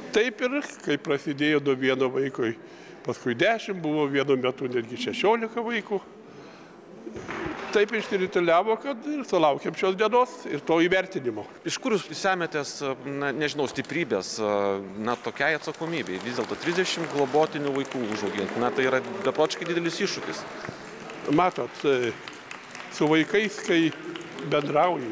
Speaker 10: Taip ir, kai prasidėjo nuo vieno vaiko, paskui 10, buvo vienu metu netgi 16 vaikų. Taip išsirituliavo, kad ir sulaukėm šios dienos ir to įvertinimo.
Speaker 9: Iš kur jūs semėtės, nežinau, stiprybės, tokiai atsakomybei? Vis dėlto 30 globotinių vaikų užauginti, tai yra beprotiškai didelis iššūkis.
Speaker 10: Matot, su vaikais, kai bendrauji,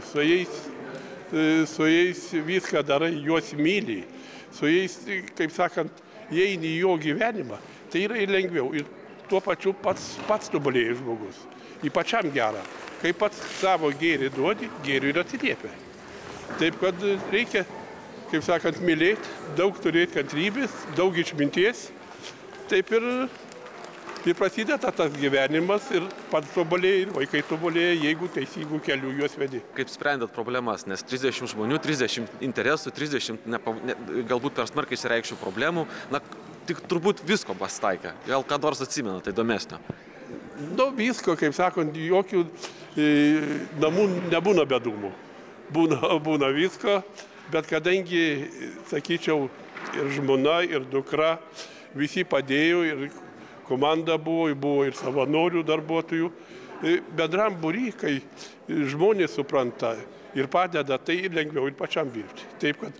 Speaker 10: su jais viską darai, juos myli, su jais, kaip sakant, įeini į jo gyvenimą, tai yra ir lengviau. Ir tuo pačiu pats tobulėja žmogus. Ypačiam gerą. Kai pats savo gėrį duodi, gėrių ir atsiliepia. Taip, kad reikia, kaip sakant, mylėti, daug turėti kantrybės, daug išminties. Taip ir prasideda tas gyvenimas ir pats tobulėja, ir vaikai tobulėja, jeigu teisingų kelių juos vedi.
Speaker 9: Kaip sprendėt problemas, nes 30 žmonių, 30 interesų, 30 galbūt per smarkiai išsireikščių problemų, tik turbūt visko pasitaikė. Gal ką nors atsimena, tai įdomesnio.
Speaker 10: Visko, kaip sakant, jokių namų nebūna be dūmų. Būna visko, bet kadangi, sakyčiau, ir žmona, ir dukra, visi padėjo, ir komanda buvo ir savanorių darbuotojų. Bendram būry, kai žmonės supranta ir padeda, tai ir lengviau ir pačiam dirbti. Taip, kad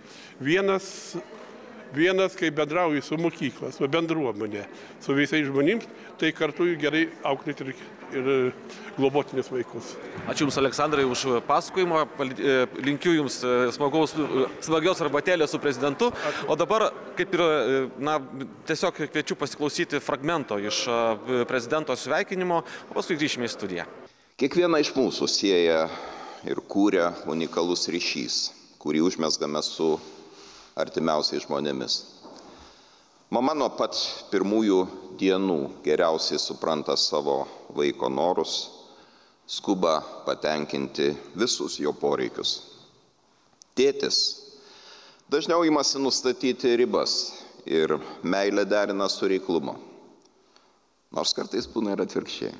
Speaker 10: vienas, kai bendrauji su mokykla, su bendruomenė, su visais žmonėms, tai kartu gerai auklėti ir globotinius vaikus.
Speaker 9: Ačiū Jums, Aleksandrai, už pasakojimą. Linkiu Jums smagios arbatėlės su prezidentu. O dabar, kaip ir, tiesiog kviečiu pasiklausyti fragmento iš prezidento sveikinimo, o paskui grįžime į studiją.
Speaker 11: Kiekviena iš mūsų sieja ir kūrė unikalus ryšys, kurį užmezgame su artimiausiai žmonėmis. Mama nuo pat pirmųjų dienų geriausiai supranta savo vaiko norus, skuba patenkinti visus jo poreikius. Tėtis dažniau imasi nustatyti ribas ir meilę derina su reiklumu, nors kartais būna ir atvirkščiai.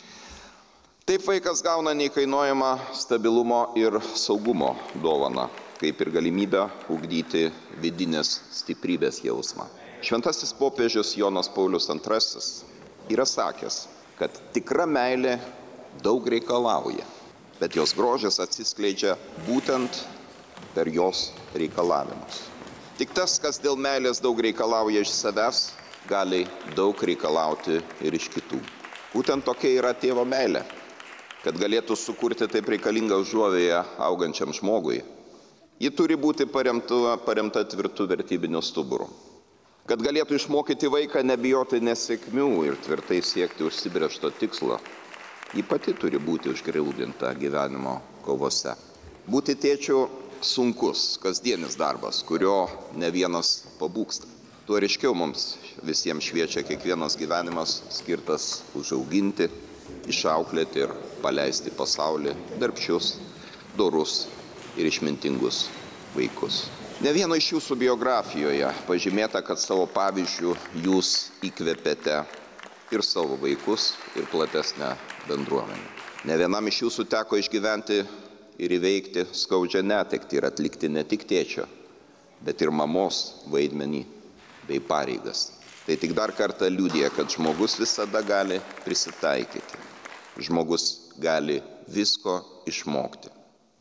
Speaker 11: Taip vaikas gauna neįkainojamą stabilumo ir saugumo dovaną, kaip ir galimybę ugdyti vidinės stiprybės jausmą. Šventasis popiežius Jonas Paulius II yra sakęs, kad tikra meilė daug reikalauja, bet jos grožis atsiskleidžia būtent per jos reikalavimus. Tik tas, kas dėl meilės daug reikalauja iš savęs, gali daug reikalauti ir iš kitų. Būtent tokia yra tėvo meilė, kad galėtų sukurti taip reikalingą užuovėją augančiam žmogui. Ji turi būti paremta tvirtų vertybinių stuburų. Kad galėtų išmokyti vaiką nebijoti nesėkmių ir tvirtai siekti užsibrėžto tikslo, ji pati turi būti užgrūdinta gyvenimo kovose. Būti tėčiu sunkus, kasdienis darbas, kurio ne vienas pabūgsta. Tuo ryškiau mums visiems šviečia kiekvienas gyvenimas skirtas užauginti, išauklėti ir paleisti pasaulį darbščius, dorus ir išmintingus vaikus. Ne vieno iš jūsų biografijoje pažymėta, kad savo pavyzdžių jūs įkvėpėte ir savo vaikus, ir platesnę bendruomenę. Ne vienam iš jūsų teko išgyventi ir įveikti skaudžią netektį ir atlikti ne tik tėčio, bet ir mamos vaidmenį bei pareigas. Tai tik dar kartą liudija, kad žmogus visada gali prisitaikyti. Žmogus gali visko išmokti.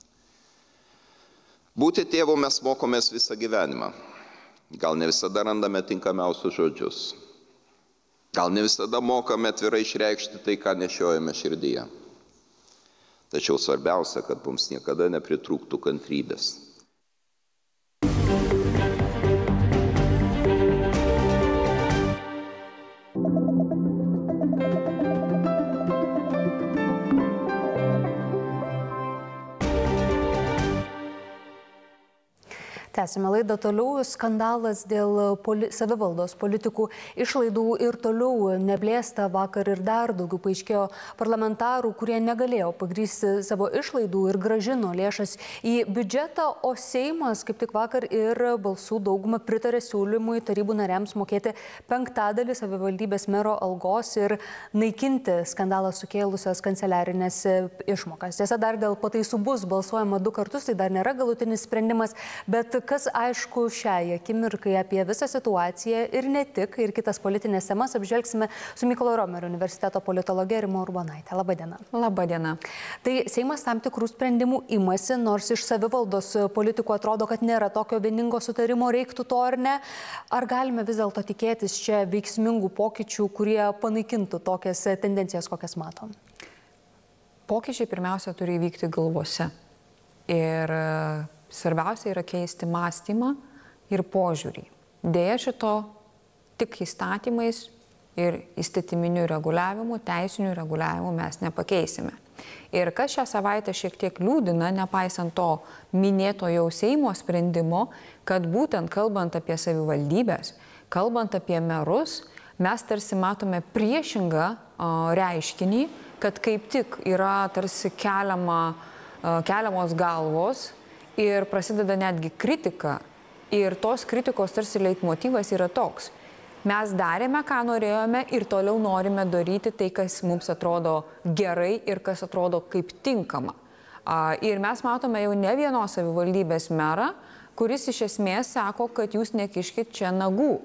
Speaker 11: Būti tėvu mes mokomės visą gyvenimą. Gal ne visada randame tinkamiausius žodžius. Gal ne visada mokame atvirai išreikšti tai, ką nešiojame širdyje. Tačiau svarbiausia, kad mums niekada nepritrūktų kantrybės.
Speaker 1: Tęsime laidą toliau. Skandalas dėl savivaldos politikų išlaidų ir toliau neblėsta. Vakar ir dar daugiau paaiškėjo parlamentarų, kurie negalėjo pagrįsti savo išlaidų ir grąžino lėšas į biudžetą, o Seimas kaip tik vakar ir balsų daugumą pritarė siūlymui tarybų nariams mokėti 5/5 savivaldybės mero algos ir naikinti skandalą sukėlusias kanceliarinės išmokas. Tiesa, dar dėl pataisų bus balsuojama 2 kartus, tai dar nėra galutinis sprendimas, bet kas kas aišku šiai akimirkai apie visą situaciją ir ne tik, ir kitas politinės temas apžvelgsime su Mykolo Romerio universiteto politologe Rima Urbonaitė. Labadiena.
Speaker 12: Labadiena.
Speaker 1: Tai Seimas tam tikrų sprendimų imasi, nors iš savivaldos politikų atrodo, kad nėra tokio vieningo sutarimo, reiktų to ar ne. Ar galime vis dėlto tikėtis čia veiksmingų pokyčių, kurie panaikintų tokias tendencijas, kokias matom?
Speaker 12: Pokyčiai pirmiausia turi įvykti galvose. Ir svarbiausia yra keisti mąstymą ir požiūrį. Deja, šito tik įstatymais ir įstatyminiu reguliavimu, teisiniu reguliavimu mes nepakeisime. Ir kas šią savaitę šiek tiek liūdina, nepaisant to minėto jau Seimo sprendimo, kad būtent kalbant apie savivaldybės, kalbant apie merus, mes tarsi matome priešingą reiškinį, kad kaip tik yra tarsi keliamos galvos ir prasideda netgi kritika. Ir tos kritikos tarsi leitmotyvas yra toks. Mes darėme, ką norėjome ir toliau norime daryti tai, kas mums atrodo gerai ir kas atrodo kaip tinkama. Ir mes matome jau ne vienos savivaldybės merą, kuris iš esmės sako, kad jūs nekiškit čia nagų.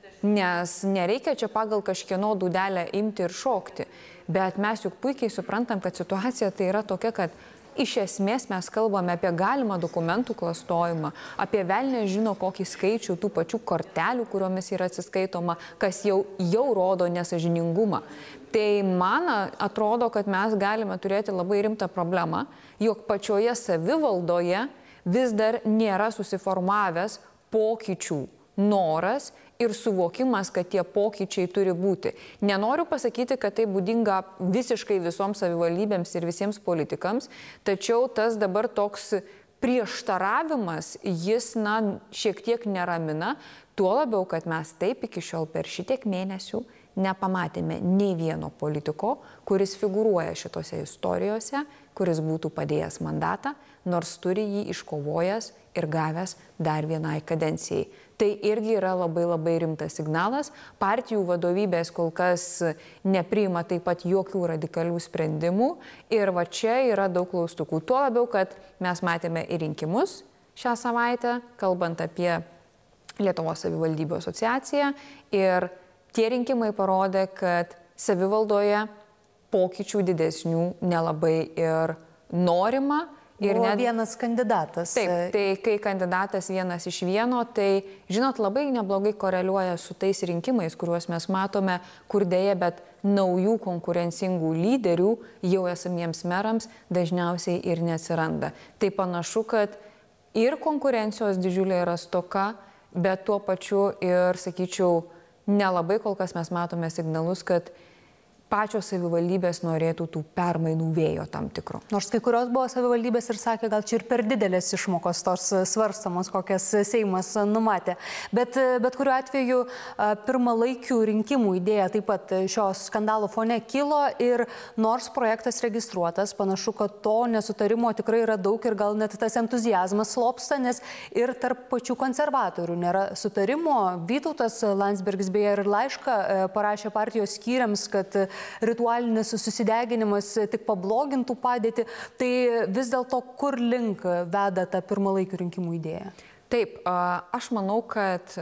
Speaker 12: Nes nereikia čia pagal kažkieno dūdelę imti ir šokti. Bet mes juk puikiai suprantam, kad situacija tai yra tokia, kad iš esmės mes kalbame apie galimą dokumentų klastojimą, apie velnė žino kokį skaičių tų pačių kortelių, kuriomis yra atsiskaitoma, kas jau rodo nesažiningumą. Tai man atrodo, kad mes galime turėti labai rimtą problemą, jog pačioje savivaldoje vis dar nėra susiformavęs pokyčių noras ir suvokimas, kad tie pokyčiai turi būti. Nenoriu pasakyti, kad tai būdinga visiškai visoms savivaldybėms ir visiems politikams, tačiau tas dabar toks prieštaravimas, jis, šiek tiek neramina, tuo labiau, kad mes taip iki šiol per šitiek mėnesių nepamatėme nei vieno politiko, kuris figūruoja šitose istorijose, kuris būtų padėjęs mandatą, nors turi jį iškovojęs ir gavęs dar vienai kadencijai. Tai irgi yra labai labai rimtas signalas. Partijų vadovybės kol kas nepriima taip pat jokių radikalių sprendimų ir va čia yra daug klaustukų. Tuo labiau, kad mes matėme ir rinkimus šią savaitę, kalbant apie Lietuvos savivaldybių asociaciją, ir tie rinkimai parodė, kad savivaldoje pokyčių didesnių nelabai ir norima. Ir
Speaker 1: net vienas kandidatas.
Speaker 12: Taip, tai kai kandidatas vienas iš vieno, tai, žinot, labai neblogai koreliuoja su tais rinkimais, kuriuos mes matome, kur dėja, bet naujų konkurencingų lyderių jau esamiems merams dažniausiai ir neatsiranda. Tai panašu, kad ir konkurencijos didžiulė yra stoka, bet tuo pačiu ir, sakyčiau, nelabai kol kas mes matome signalus, kad pačios savivaldybės norėtų tų permainų vėjo tam tikro.
Speaker 1: Nors kai kurios buvo savivaldybės ir sakė, gal čia ir per didelės išmokos tos svarstamos, kokias Seimas numatė. Bet kuriuo atveju pirmalaikių rinkimų idėja taip pat šios skandalo fone kilo ir nors projektas registruotas, panašu, kad to nesutarimo tikrai yra daug ir gal net tas entuziazmas slopsta, nes ir tarp pačių konservatorių nėra sutarimo. Vytautas Landsbergis beje ir laišką parašė partijos skyriams, kad ritualinis susideginimas tik pablogintų padėtį. Tai vis dėlto kur link veda ta pirmalaikių rinkimų idėja?
Speaker 12: Taip, aš manau, kad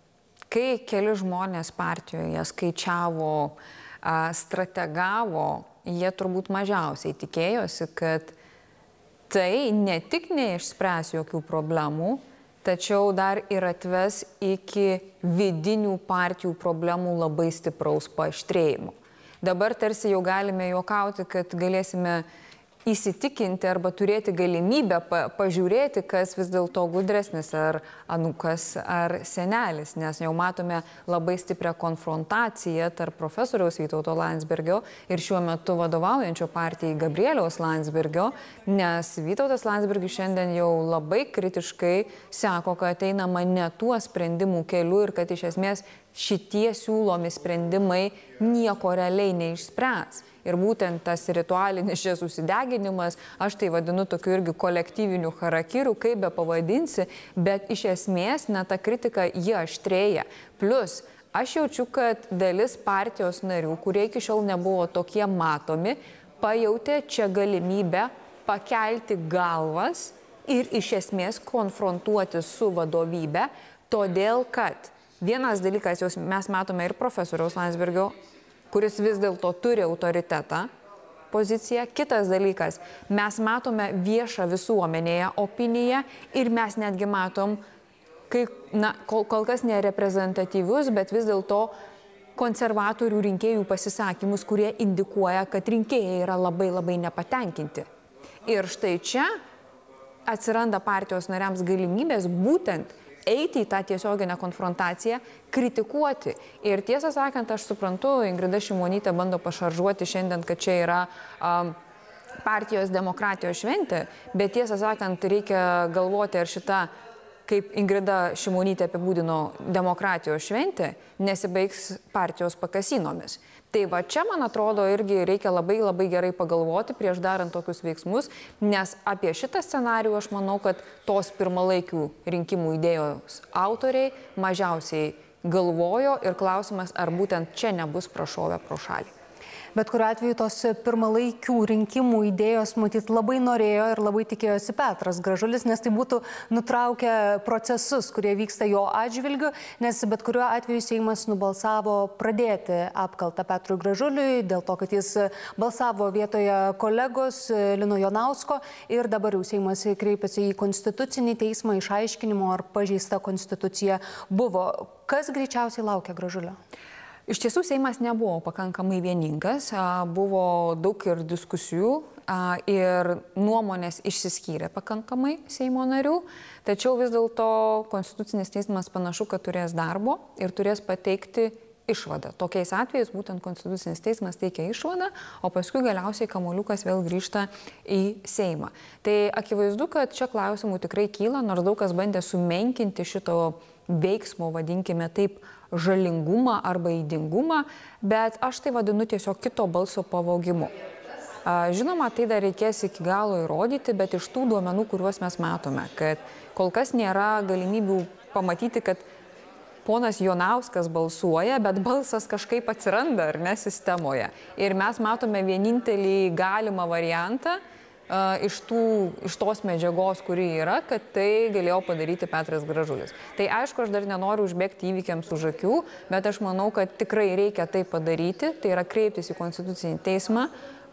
Speaker 12: kai keli žmonės partijoje skaičiavo, strategavo, jie turbūt mažiausiai tikėjosi, kad tai ne tik neišspręs jokių problemų, tačiau dar ir atves iki vidinių partijų problemų labai stipraus paaštrėjimo. Dabar tarsi jau galime juokauti, kad galėsime įsitikinti arba turėti galimybę pažiūrėti, kas vis dėlto gudresnis, ar anūkas, ar senelis, nes jau matome labai stiprią konfrontaciją tarp profesoriaus Vytauto Landsbergio ir šiuo metu vadovaujančio partijai Gabrieliaus Landsbergio, nes Vytautas Landsbergis šiandien jau labai kritiškai sako, kad einama ne tuo sprendimų keliu ir kad iš esmės šitie siūlomi sprendimai nieko realiai neišspręs. Ir būtent tas ritualinis čia susideginimas, aš tai vadinu tokiu irgi kolektyviniu harakiriu, kaip be pavadinsi, bet iš esmės, ta kritika jie aštrėja. Plus, aš jaučiu, kad dalis partijos narių, kurie iki šiol nebuvo tokie matomi, pajautė čia galimybę pakelti galvas ir iš esmės konfrontuoti su vadovybė, todėl kad vienas dalykas, jau mes matome ir profesoriaus Landsbergio, kuris vis dėlto turi autoritetą poziciją. Kitas dalykas, mes matome viešą visuomenėje opiniją ir mes netgi matom, kai, kol kas nereprezentatyvius, bet vis dėlto konservatorių rinkėjų pasisakymus, kurie indikuoja, kad rinkėjai yra labai labai nepatenkinti. Ir štai čia atsiranda partijos nariams galimybės būtent eiti į tą tiesioginę konfrontaciją, kritikuoti. Ir tiesą sakant, aš suprantu, Ingrida Šimonytė bando pašaržuoti šiandien, kad čia yra partijos demokratijos šventė, bet tiesą sakant, reikia galvoti, ar šita, kaip Ingrida Šimonytė apibūdino, demokratijos šventė nesibaigs partijos pakasinomis. Tai va čia, man atrodo, irgi reikia labai labai gerai pagalvoti prieš darant tokius veiksmus, nes apie šitą scenarijų aš manau, kad tos pirmalaikių rinkimų idėjos autoriai mažiausiai galvojo ir klausimas, ar būtent čia nebus prašovę pro šalį.
Speaker 1: Bet kuriuo atveju tos pirmalaikių rinkimų idėjos matyt labai norėjo ir labai tikėjosi Petras Gražulis, nes tai būtų nutraukę procesus, kurie vyksta jo atžvilgiu, nes bet kuriuo atveju Seimas nubalsavo pradėti apkaltą Petrui Gražuliui dėl to, kad jis balsavo vietoje kolegos Lino Jonausko ir dabar jau Seimas kreipėsi į Konstitucinį teismą išaiškinimo, ar pažeista konstitucija buvo. Kas greičiausiai laukia Gražulio?
Speaker 12: Iš tiesų, Seimas nebuvo pakankamai vieningas, buvo daug ir diskusijų ir nuomonės išsiskyrė pakankamai Seimo narių, tačiau vis dėlto Konstitucinis teismas panašu, kad turės darbo ir turės pateikti išvadą. Tokiais atvejais būtent Konstitucinis teismas teikia išvadą, o paskui galiausiai kamuoliukas vėl grįžta į Seimą. Tai akivaizdu, kad čia klausimų tikrai kyla, nors daug kas bandė sumenkinti šito veiksmo, vadinkime taip, žalingumą arba įdingumą, bet aš tai vadinu tiesiog kito balso pavogimu. Žinoma, tai dar reikės iki galo įrodyti, bet iš tų duomenų, kuriuos mes matome, kad kol kas nėra galimybių pamatyti, kad ponas Jonauskas balsuoja, bet balsas kažkaip atsiranda, ar ne, sistemoje. Ir mes matome vienintelį galimą variantą iš tos medžiagos, kuri yra, kad tai galėjo padaryti Petras Gražulis. Tai aišku, aš dar nenoriu užbėgti įvykiams už akių, bet aš manau, kad tikrai reikia tai padaryti, tai yra kreiptis į Konstitucinį teismą,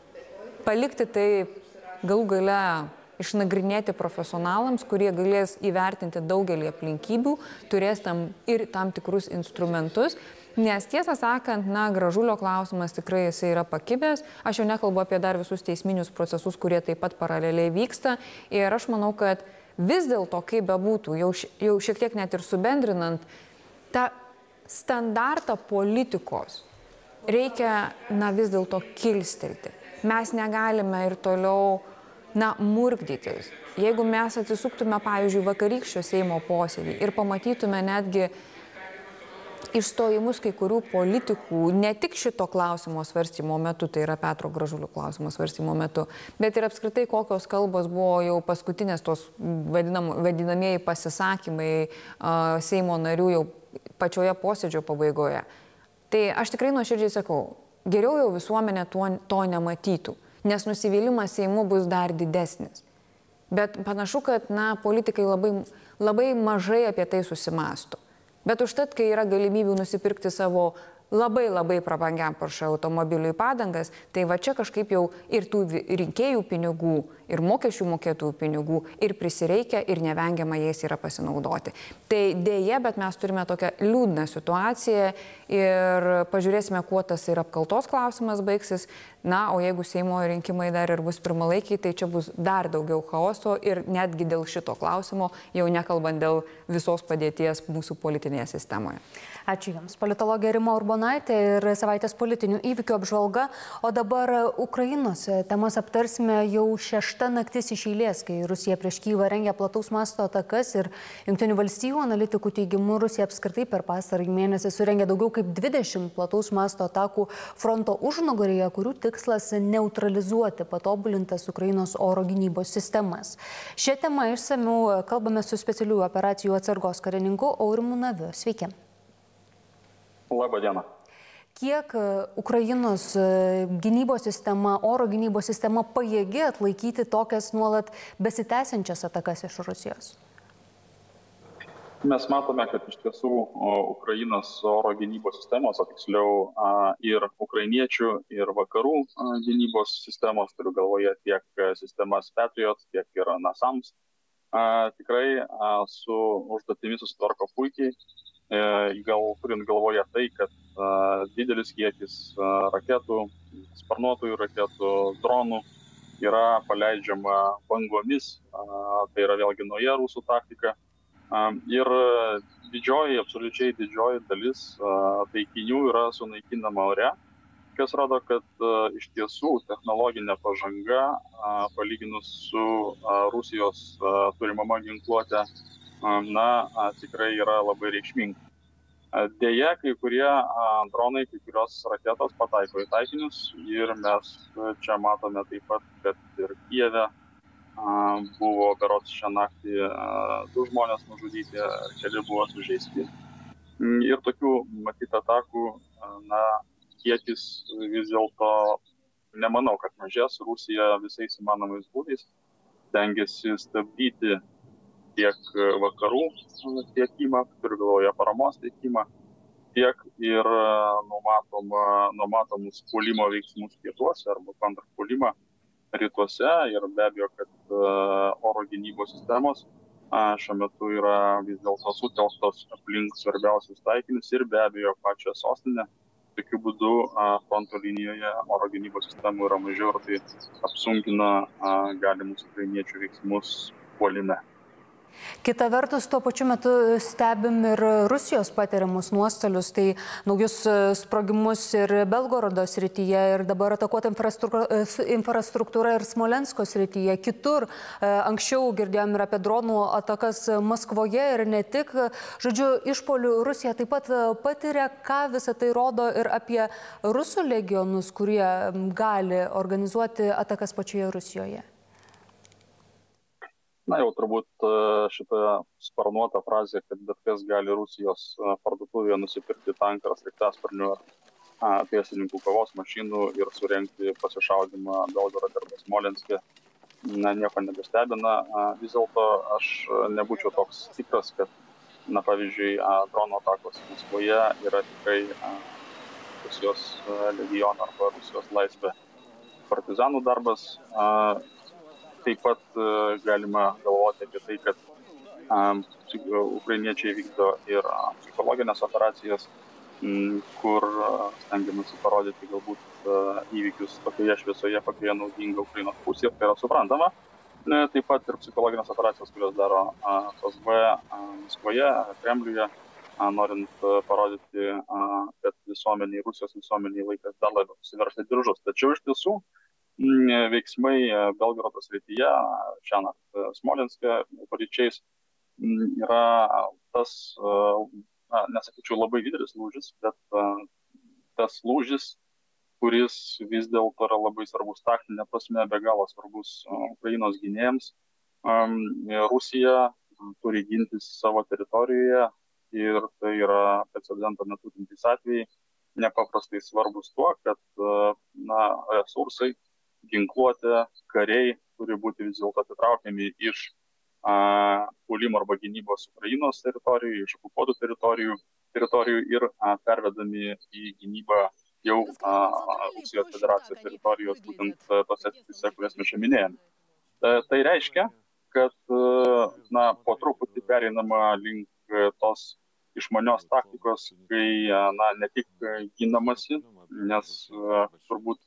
Speaker 12: palikti tai galų gale išnagrinėti profesionalams, kurie galės įvertinti daugelį aplinkybių, turės tam ir tam tikrus instrumentus. Nes tiesą sakant, Gražulio klausimas tikrai jisai yra pakibęs. Aš jau nekalbu apie dar visus teisminius procesus, kurie taip pat paraleliai vyksta. Ir aš manau, kad vis dėlto, kaip bebūtų, jau šiek tiek net ir subendrinant, tą standartą politikos reikia vis dėlto kilstelti. Mes negalime ir toliau murkdytis. Jeigu mes atsisuktume, pavyzdžiui, vakarykščio Seimo posėdį ir pamatytume netgi išstojimus kai kurių politikų, ne tik šito klausimo svarstymo metu, tai yra Petro Gražulio klausimo svarstymo metu, bet ir apskritai kokios kalbos buvo jau paskutinės tos vadinamieji pasisakymai Seimo narių jau pačioje posėdžio pabaigoje. Tai aš tikrai nuoširdžiai sakau, geriau jau visuomenė to nematytų, nes nusivylimas Seimu bus dar didesnis. Bet panašu, kad politikai labai mažai apie tai susimąsto. Bet užtat, kai yra galimybių nusipirkti savo labai prabangiam Porsche automobiliui padangas, tai va čia kažkaip jau ir tų rinkėjų pinigų, ir mokesčių mokėtojų pinigų, ir prisireikia, ir nevengiama jais yra pasinaudoti. Tai dėja, bet mes turime tokią liūdną situaciją ir pažiūrėsime, kuo tas ir apkaltos klausimas baigsis. O jeigu Seimo rinkimai dar ir bus pirmalaikiai, tai čia bus dar daugiau chaoso ir netgi dėl šito klausimo, jau nekalbant dėl visos padėties mūsų politinėje sistemoje.
Speaker 1: Ačiū Jums. Politologė Rima Urbonaitė ir savaitės politinių įvykių apžvalga. O dabar Ukrainos temas aptarsime jau 6 naktis iš eilės, kai Rusija prieš Kyjivą rengia plataus masto atakas ir Jungtinių valstijų analitikų teigimu Rusija apskritai per pastarąjį mėnesį surengė daugiau kaip 20 plataus masto atakų fronto užnugaryje, kurių tikslas neutralizuoti patobulintas Ukrainos oro gynybos sistemas. Šią temą išsamiau kalbame su specialiųjų operacijų atsargos karininku Aurimu Naviu. Sveiki.
Speaker 13: Labą dieną.
Speaker 1: kiek Ukrainos gynybos sistema, oro gynybos sistema pajėgi atlaikyti tokias nuolat besitęsiančias atakas iš Rusijos?
Speaker 13: Mes matome, kad iš tiesų Ukrainos oro gynybos sistemos, o tiksliau ir ukrainiečių, ir vakarų gynybos sistemos, turiu galvoje tiek sistemas Patriot, tiek ir NASAMS, tikrai su užduotimis susitvarko puikiai, turint galvoje tai, kad didelis kiekis raketų, sparnuotųjų raketų, dronų yra paleidžiama bangomis, tai yra vėlgi nauja rusų taktika. Ir absoliučiai didžioji dalis taikinių yra sunaikinama ore, kas rodo, kad iš tiesų technologinė pažanga, palyginus su Rusijos turimama ginkluotė, tikrai yra labai reikšminga. Deja, kai kurie dronai, kai kurios raketos pataiko į taikinius ir mes čia matome taip pat, kad ir Kijeve buvo berods šią naktį 2 žmonės nužudyti, keli buvo sužeisti. Ir tokių matyt atakų, kiekis vis dėlto nemanau, kad mažės. Rusija visais įmanomais būdais stengiasi stabdyti tiek vakarų tiekimą, turiu galvoje paramos tiekimą, tiek ir numatomus puolimo veiksmus pietuose arba kontrpuolimą rytuose ir be abejo, kad oro gynybos sistemos šiuo metu yra vis dėlto sutelktos aplink svarbiausius taikinius ir be abejo pačią sostinę. Tokiu būdu fronto linijoje oro gynybos sistemų yra mažiau ir tai apsunkina galimus ukrainiečių veiksmus puolime.
Speaker 1: Kita vertus, tuo pačiu metu stebim ir Rusijos patiriamus nuostolius, tai naujus sprogimus ir Belgorodo srityje ir dabar atakuota infrastruktūra ir Smolensko srityje. Kitur anksčiau girdėjom ir apie dronų atakas Maskvoje ir ne tik. Žodžiu, išpuolių Rusija taip pat patiria, ką visą tai rodo ir apie rusų legionus, kurie gali organizuoti atakas pačioje Rusijoje.
Speaker 13: Jau turbūt šitą sparnuotą frazę, kad bet kas gali Rusijos parduotuvėje nusipirkti tanką ar sraigtasparnių ar pėstininkų kovos mašinų ir surengti pasišaudymą Belgorode arba Smolenske, nieko nebestebina. Vis dėlto aš nebūčiau toks tikras, kad, pavyzdžiui, drono atakos Maskvoje yra tikrai Rusijos legiono arba Rusijos laisvė partizanų darbas. Taip pat galima galvoti apie tai, kad ukrainiečiai vykdo ir psichologinės operacijas, kur stengiamasi parodyti galbūt įvykius tokioje šviesoje, kokioje naudinga Ukrainos pusė, tai yra suprantama. Taip pat ir psichologinės operacijos, kurios daro FSB Maskvoje, Kremliuje, norint parodyti, kad Rusijos visuomeniai laikas dar labiau susiveržti diržus. Tačiau iš tiesų veiksmai Belgorodo srityje, šiąnakt Smolenske, paryčiais, yra tas, nesakyčiau, labai didelis lūžis, bet tas lūžis, kuris vis dėlto yra labai svarbus taktinė prasme, be galo svarbus Ukrainos gynėjams. Rusija turi gintis savo teritorijoje ir tai yra precedento neturintys atvejai, nepaprastai svarbus tuo, kad resursai, ginkluotė, kariai turi būti vis dėlto atitraukiami iš puolimo arba gynybos Ukrainos teritorijų, iš okupuotų teritorijų ir pervedami į gynybą jau Rusijos federacijos teritorijos, būtent tose srityse, kurias mes čia minėjome. Tai reiškia, kad po truputį pereinama link tos išmanios taktikos, kai ne tik ginamasi, nes turbūt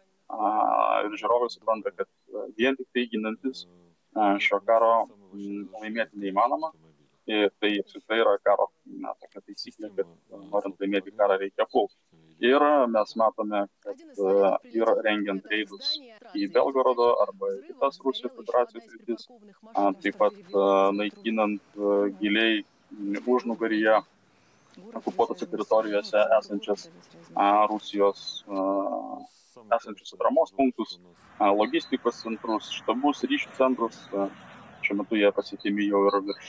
Speaker 13: ir žiūrovai supranta, kad vien tik tai ginantis šio karo laimėti neįmanoma. Tai apskritai yra karo tokia taisyklė, kad norint laimėti karą reikia pulti. Ir mes matome, kad ir rengiant reidus į Belgorodo arba į kitas Rusijos federacijos sritis, taip pat naikinant giliai užnugaryje okupuotose teritorijose esančias Rusijos esančius atramos punktus, logistikos centrus, štabus, ryšių centrus. Šiuo metu jie pasiekimi jau ir virš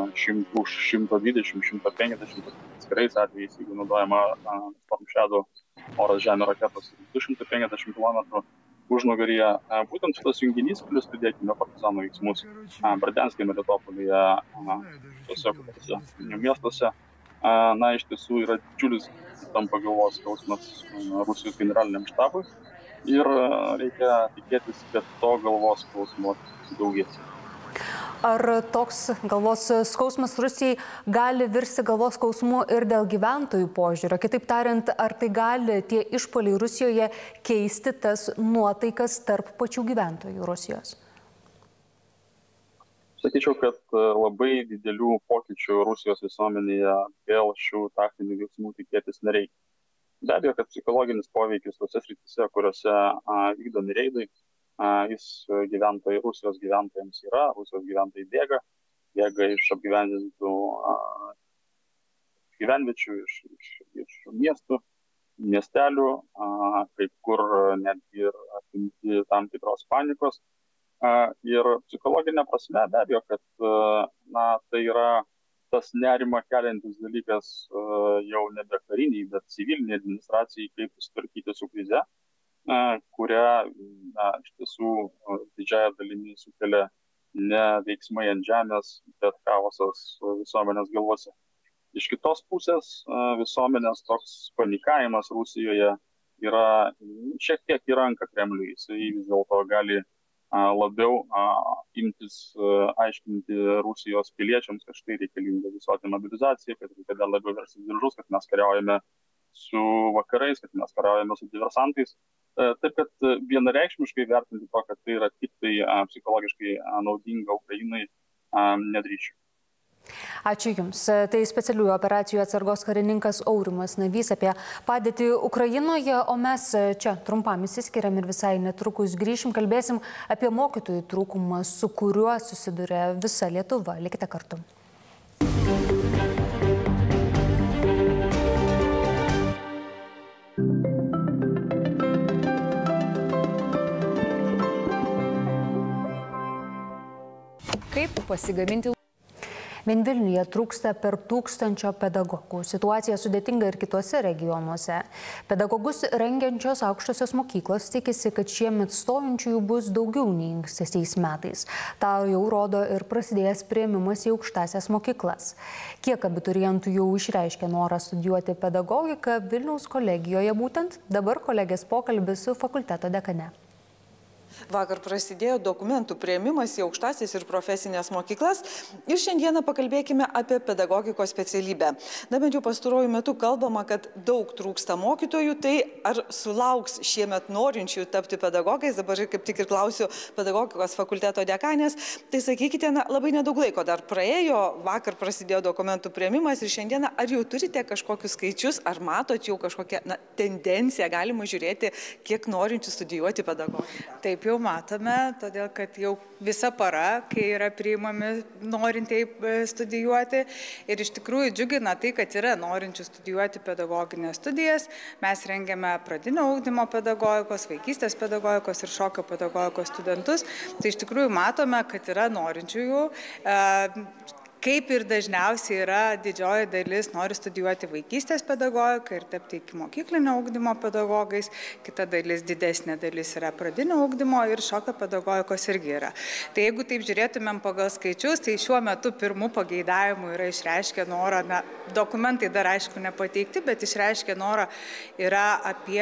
Speaker 13: 120-150 atskirais atvejais, jeigu naudojama Storm Shadow oras žemė raketos 250 km užnugaryje. Būtent šitas junginys, plus pridėkime partizanų veiksmus Berdianske, Melitopolyje, tose miestuose, iš tiesų yra didžiulis tampa galvos skausmas Rusijos generaliniam štabui ir reikia tikėtis, kad to galvos skausmo daugės.
Speaker 1: Ar toks galvos skausmas Rusijai gali virsti galvos skausmu ir dėl gyventojų požiūrio? Kitaip tariant, ar tai gali tie išpuoliai Rusijoje keisti tas nuotaikas tarp pačių gyventojų Rusijos?
Speaker 13: Sakyčiau, kad labai didelių pokyčių Rusijos visuomenėje dėl šių taktinių veiksmų tikėtis nereikia. Be abejo, kad psichologinis poveikis tose srityse, kuriuose vykdomi reidai, jis Rusijos gyventojams yra, Rusijos gyventojai bėga iš apgyvendintų gyvenviečių, iš miestų, miestelių, kai kur netgi ir apimti tam tikros panikos. Ir psichologinė prasme be abejo, kad tai yra tas nerimą keliantis dalykas jau nebe kariniai, bet civiliniai administracijai, kaip susitvarkyti su krize, kurią iš tiesų didžiąją dalimi sukelia ne veiksmai ant žemės, bet chaosas visuomenės galvose. Iš kitos pusės visuomenės toks panikavimas Rusijoje yra šiek tiek į ranką Kremliui. Jisai vis dėlto gali labiau imtis aiškinti Rusijos piliečiams, kad štai reikalinga visuotinė mobilizacija, kad reikia dar labiau versti diržus, kad mes kariaujame su vakarais, kad mes kariaujame su diversantais. Taip, kad vienareikšmiškai vertinti to, kad tai yra tik tai psichologiškai naudinga Ukrainai, nedrįsčiau.
Speaker 1: Ačiū Jums. Tai specialiųjų operacijų atsargos karininkas Aurimas Navys apie padėtį Ukrainoje, o mes čia trumpam įsiskiriam ir visai netrukus grįšim, kalbėsim apie mokytojų trūkumą, su kuriuo susiduria visa Lietuva. Likite kartu.
Speaker 12: Kaip pasigaminti?
Speaker 1: Vien Vilniuje trūksta per 1000 pedagogų. Situacija sudėtinga ir kitose regionuose. Pedagogus rengiančios aukštosios mokyklos tikisi, kad šiemet stojančiųjų bus daugiau nei ankstesniais metais. Ta jau rodo ir prasidėjęs priėmimas į aukštąsias mokyklas. Kiek abiturientų jau išreiškė norą studijuoti pedagogiką Vilniaus kolegijoje būtent? Dabar kolegės pokalbis su fakulteto dekane.
Speaker 6: Vakar prasidėjo dokumentų priėmimas į aukštąsias ir profesinės mokyklas ir šiandieną pakalbėkime apie pedagogikos specialybę. Bent jau pastaruoju metu kalbama, kad daug trūksta mokytojų, tai ar sulauks šiemet norinčių tapti pedagogais, dabar kaip tik ir klausiu pedagogikos fakulteto dekanės, tai sakykite, labai nedaug laiko dar praėjo, vakar prasidėjo dokumentų priėmimas ir šiandieną ar jau turite kažkokius skaičius, ar matot jau kažkokią tendenciją, galima žiūrėti, kiek norinčių studijuoti pedagogiką?
Speaker 14: Taip jau matome, todėl kad jau visa para, kai yra priimami norintieji studijuoti. Ir iš tikrųjų džiugina tai, kad yra norinčių studijuoti pedagoginės studijas. Mes rengiame pradinio ugdymo pedagogikos, vaikystės pedagogikos ir šokio pedagogikos studentus. Tai iš tikrųjų matome, kad yra norinčiųjų. Kaip ir dažniausiai yra, didžioji dalis nori studijuoti vaikystės pedagogiką ir tapti iki mokyklinio ugdymo pedagogais, kita dalis, didesnė dalis yra pradinio ugdymo ir šokio pedagogikos irgi yra. Tai jeigu taip žiūrėtumėm pagal skaičius, tai šiuo metu pirmų pageidavimų yra išreiškę norą, dokumentai dar aišku nepateikti, bet išreiškę norą yra apie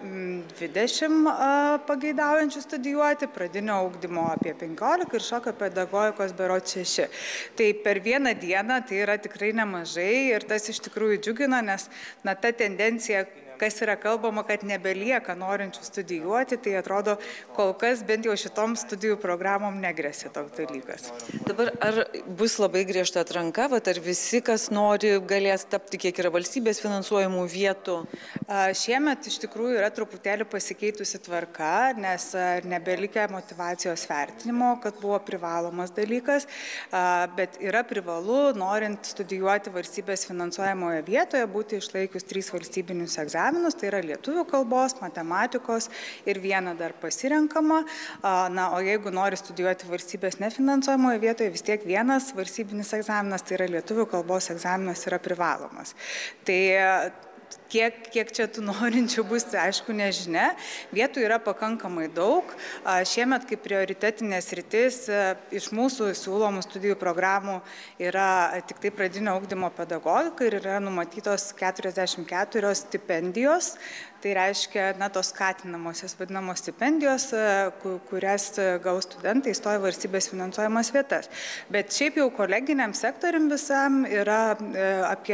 Speaker 14: 20 pageidaujančių studijuoti, pradinio ugdymo apie 15 ir šokio pedagogikos berods 6. Tai per vieną dieną tai yra tikrai nemažai ir tas iš tikrųjų džiugina, nes ta tendencija, kas yra kalbama, kad nebelieka norinčių studijuoti, tai atrodo kol kas bent jau šitom studijų programom negresia toks dalykas.
Speaker 6: Dabar ar bus labai griežta atranka, ar visi, kas nori, galės tapti, kiek yra valstybės finansuojamų vietų?
Speaker 14: Šiemet iš tikrųjų yra truputėlį pasikeitusi tvarka, nes nebelikia motyvacijos vertinimo, kad buvo privalomas dalykas, bet yra privalu, norint studijuoti valstybės finansuojamoje vietoje, būti išlaikius 3 valstybinius egzaminus. Tai yra lietuvių kalbos, matematikos ir vieną dar pasirenkama. O jeigu nori studijuoti valstybės nefinansuojamoje vietoje, vis tiek vienas valstybinis egzaminas, tai yra lietuvių kalbos egzaminas, yra privalomas. Tai Kiek čia tų norinčių bus, aišku, nežinia. Vietų yra pakankamai daug. Šiemet kaip prioritetinės rytis iš mūsų siūlomų studijų programų yra tik tai pradinio ugdymo pedagogika ir yra numatytos 44 stipendijos. Tai reiškia, tos skatinamosios vadinamos stipendijos, kurias gaus studentai įstoja valstybės finansuojamas vietas. Bet šiaip jau koleginiam sektoriam visam yra apie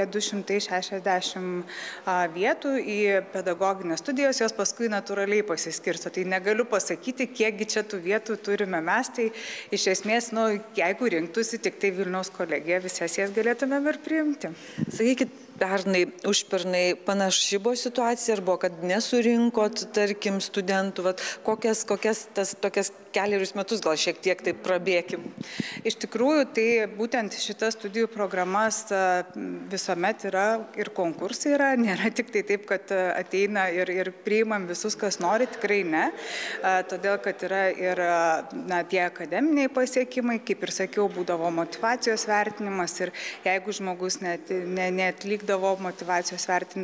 Speaker 14: 260 vietų į pedagoginės studijos, jos paskui natūraliai pasiskirsto. Tai negaliu pasakyti, kiekgi čia tų vietų turime mes, tai iš esmės, jeigu rinktųsi tik tai Vilniaus kolegija, visas jas galėtume ir priimti.
Speaker 15: Sakykit, pernai, užpernai panaši buvo situacija, ar buvo, kad nesurinkot, tarkim, studentų, kokias tokias kelerius metus, gal šiek tiek taip prabėkim?
Speaker 14: Iš tikrųjų, tai būtent šitas studijų programas visuomet yra ir konkursai yra, nėra tik tai taip, kad ateina ir priimam visus, kas nori, tikrai ne. Todėl, kad yra ir tie akademiniai pasiekimai, kaip ir sakiau, būdavo motyvacijos vertinimas ir jeigu žmogus neatlikdavo motyvacijos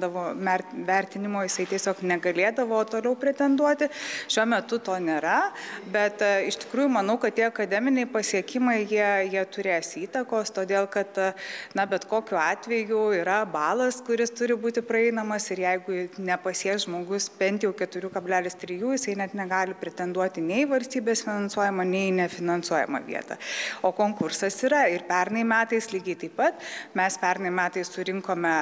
Speaker 14: vertinimo, jisai tiesiog negalėdavo toliau pretenduoti. Šiuo metu to nėra, bet iš tikrųjų manau, kad tie akademiniai pasiekimai, jie turės įtakos, todėl kad bet kokiu atveju yra balas, kuris turi būti praeinamas ir jeigu nepasieks žmogus bent jau 4,3, jisai net negali pretenduoti nei valstybės finansuojamą, nei nefinansuojamą vietą. O konkursas yra ir pernai metais lygiai taip pat. Mes pernai metais surinkome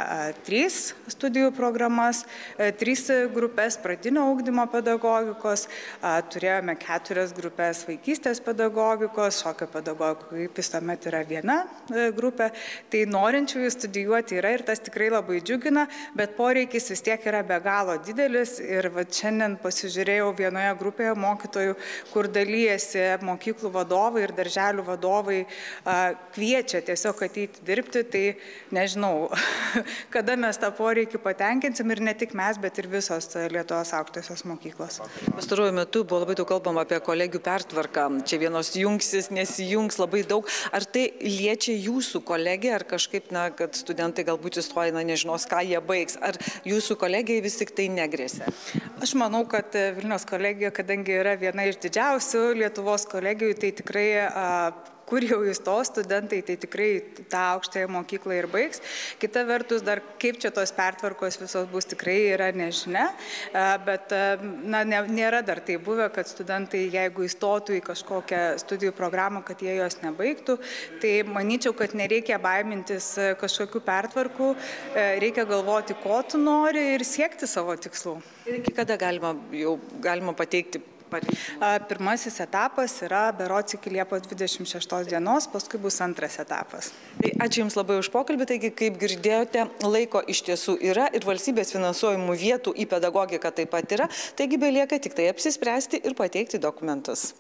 Speaker 14: 3 studijų programas, 3 grupės pradinio ugdymo pedagogikos, turėjome 4 grupės vaikystės pedagogikos, šokio pedagogikos, kaip visuomet yra viena grupė. Tai norinčiųjų studijuoti yra ir tas tikrai labai džiugina, bet poreikis vis tiek yra be galo didelis ir šiandien pasižiūrėjau vienoje grupėje mokytojų, kur dalyjasi mokyklų vadovai ir darželių vadovai, kviečia tiesiog ateiti dirbti, tai nežinau, kada mes tą poreikį patenkinsim ir ne tik mes, bet ir visos Lietuvos aukštosios mokyklos.
Speaker 15: Pastaruoju metu buvo labai daug kalbama apie kolegijų pertvarką. Čia vienos jungsis, nesijungs labai daug. Ar tai liečia jūsų kolegiją, ar kažkaip, kad studentai galbūt įstoja, nežinos, ką jie baigs? Ar jūsų kolegijai vis tik tai negrėsia?
Speaker 14: Aš manau, kad Vilniaus kolegija, kadangi yra viena iš didžiausių Lietuvos kolegijų, tai tikrai kur jau įstos studentai, tai tikrai tą aukštąją mokyklą ir baigs. Kita vertus, dar kaip čia tos pertvarkos visos bus, tikrai yra nežinia, bet nėra dar tai buvę, kad studentai, jeigu įstotų į kažkokią studijų programą, kad jie jos nebaigtų, tai manyčiau, kad nereikia baimintis kažkokių pertvarkų, reikia galvoti, ko tu nori ir siekti savo tikslų.
Speaker 15: Ir iki kada galima pateikti?
Speaker 14: Pirmasis etapas yra berods iki Liepos 26 dienos, paskui bus antras etapas.
Speaker 15: Tai ačiū Jums labai už pokalbį, taigi kaip girdėjote, laiko iš tiesų yra ir valstybės finansuojamų vietų į pedagogiką taip pat yra, taigi belieka tik tai apsispręsti ir pateikti dokumentus.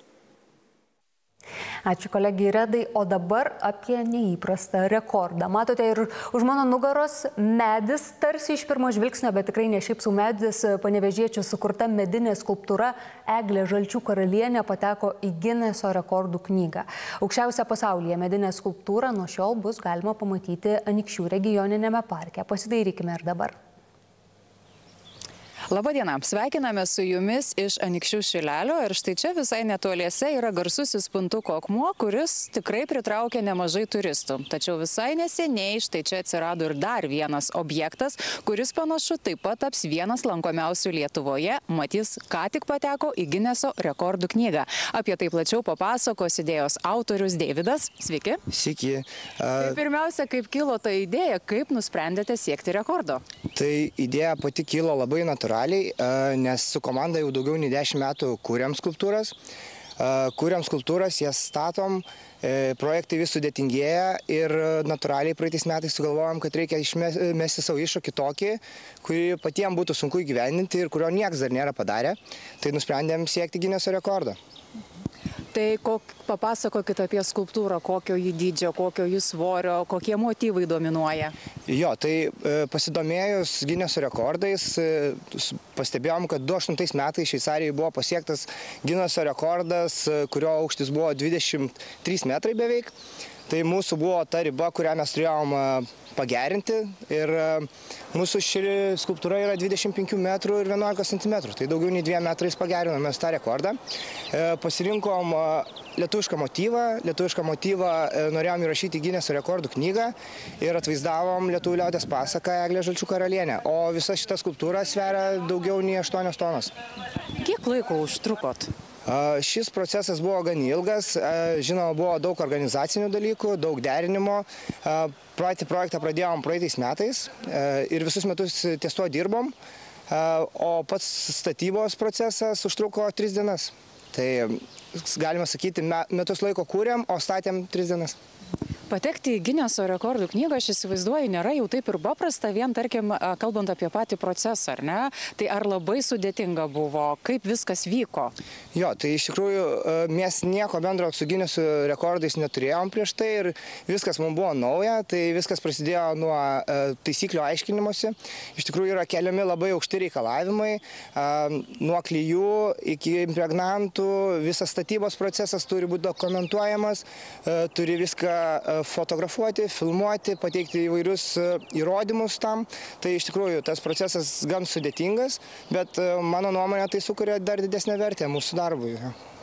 Speaker 1: Ačiū kolegijai Redai, o dabar apie neįprastą rekordą. Matote, ir už mano nugaros medis, tarsi iš pirmo žvilgsnio, bet tikrai ne šiaip sau medis, panevėžiečių sukurta medinė skulptūra Eglė Žalčių karalienė pateko į Gineso rekordų knygą. Aukščiausia pasaulyje medinė skulptūra nuo šiol bus galima pamatyti Anykščių regioniniame parke. Pasidairykime ir dabar.
Speaker 16: Labadiena, sveikiname su jumis iš Anykščių šilelio ir štai čia visai netoliese yra garsusis Puntuko akmuo, kuris tikrai pritraukia nemažai turistų. Tačiau visai neseniai štai čia atsirado ir dar vienas objektas, kuris panašu taip pat taps vienas lankomiausių Lietuvoje, matys, ką tik pateko į Gineso rekordų knygą. Apie tai plačiau papasakos idėjos autorius Deividas. Sveiki.
Speaker 17: Sveiki.
Speaker 16: Tai pirmiausia, kaip kilo ta idėja, kaip nusprendėte siekti rekordo?
Speaker 17: Tai idėja pati kilo labai natūraliai, nes su komanda jau daugiau nei 10 metų kūrėm skulptūras. Jas statom, projektai vis sudėtingėja ir natūraliai praeitais metais sugalvojom, kad reikia išmesti savo iššūkį tokį, kurį patiems būtų sunku įgyvendinti ir kurio niekas dar nėra padarę. Tai nusprendėm siekti Gineso rekordą.
Speaker 16: Tai papasakokit apie skulptūrą, kokio jį dydžio, kokio jį svorio, kokie motyvai dominuoja.
Speaker 17: Jo, tai pasidomėjus Gineso rekordais, pastebėjom, kad 2008 metais Šveicarijoje buvo pasiektas Gineso rekordas, kurio aukštis buvo 23 metrai beveik. Tai mūsų buvo ta riba, kurią mes turėjom pagerinti ir mūsų ši skulptūra yra 25 metrų ir 11 centimetrų. Tai daugiau nei 2 metrais pagerinome tą rekordą. Pasirinkom lietuvišką motyvą norėjom įrašyti Gineso rekordų knygą ir atvaizdavom lietuvių liaudies pasaką Eglė Žalčių karalienė. O visa šita skulptūra sveria daugiau nei 8 tonos.
Speaker 16: Kiek laiko užtrukot?
Speaker 17: Šis procesas buvo gan ilgas, žinoma, buvo daug organizacinių dalykų, daug derinimo. Patį projektą pradėjom praeitais metais ir visus metus ties tuo dirbom, o pats statybos procesas užtruko 3 dienas. Tai galima sakyti, metus laiko kūrėm, o statėm 3 dienas.
Speaker 16: Patekti į Gineso rekordų knygą, aš įsivaizduoju, nėra jau taip ir paprasta, vien, tarkim, kalbant apie patį procesą, ar ne? Tai ar labai sudėtinga buvo? Kaip viskas vyko?
Speaker 17: Jo, tai iš tikrųjų mes nieko bendro su Gineso rekordais neturėjom prieš tai ir viskas mums buvo nauja, tai viskas prasidėjo nuo taisyklių aiškinimuose. Iš tikrųjų yra keliami labai aukšti reikalavimai, nuo klijų iki impregnantų, visas statybos procesas turi būti dokumentuojamas, turi viską fotografuoti, filmuoti, pateikti įvairius įrodymus tam. Tai iš tikrųjų tas procesas gan sudėtingas, bet mano nuomonė tai sukuria dar didesnę vertę mūsų darbui.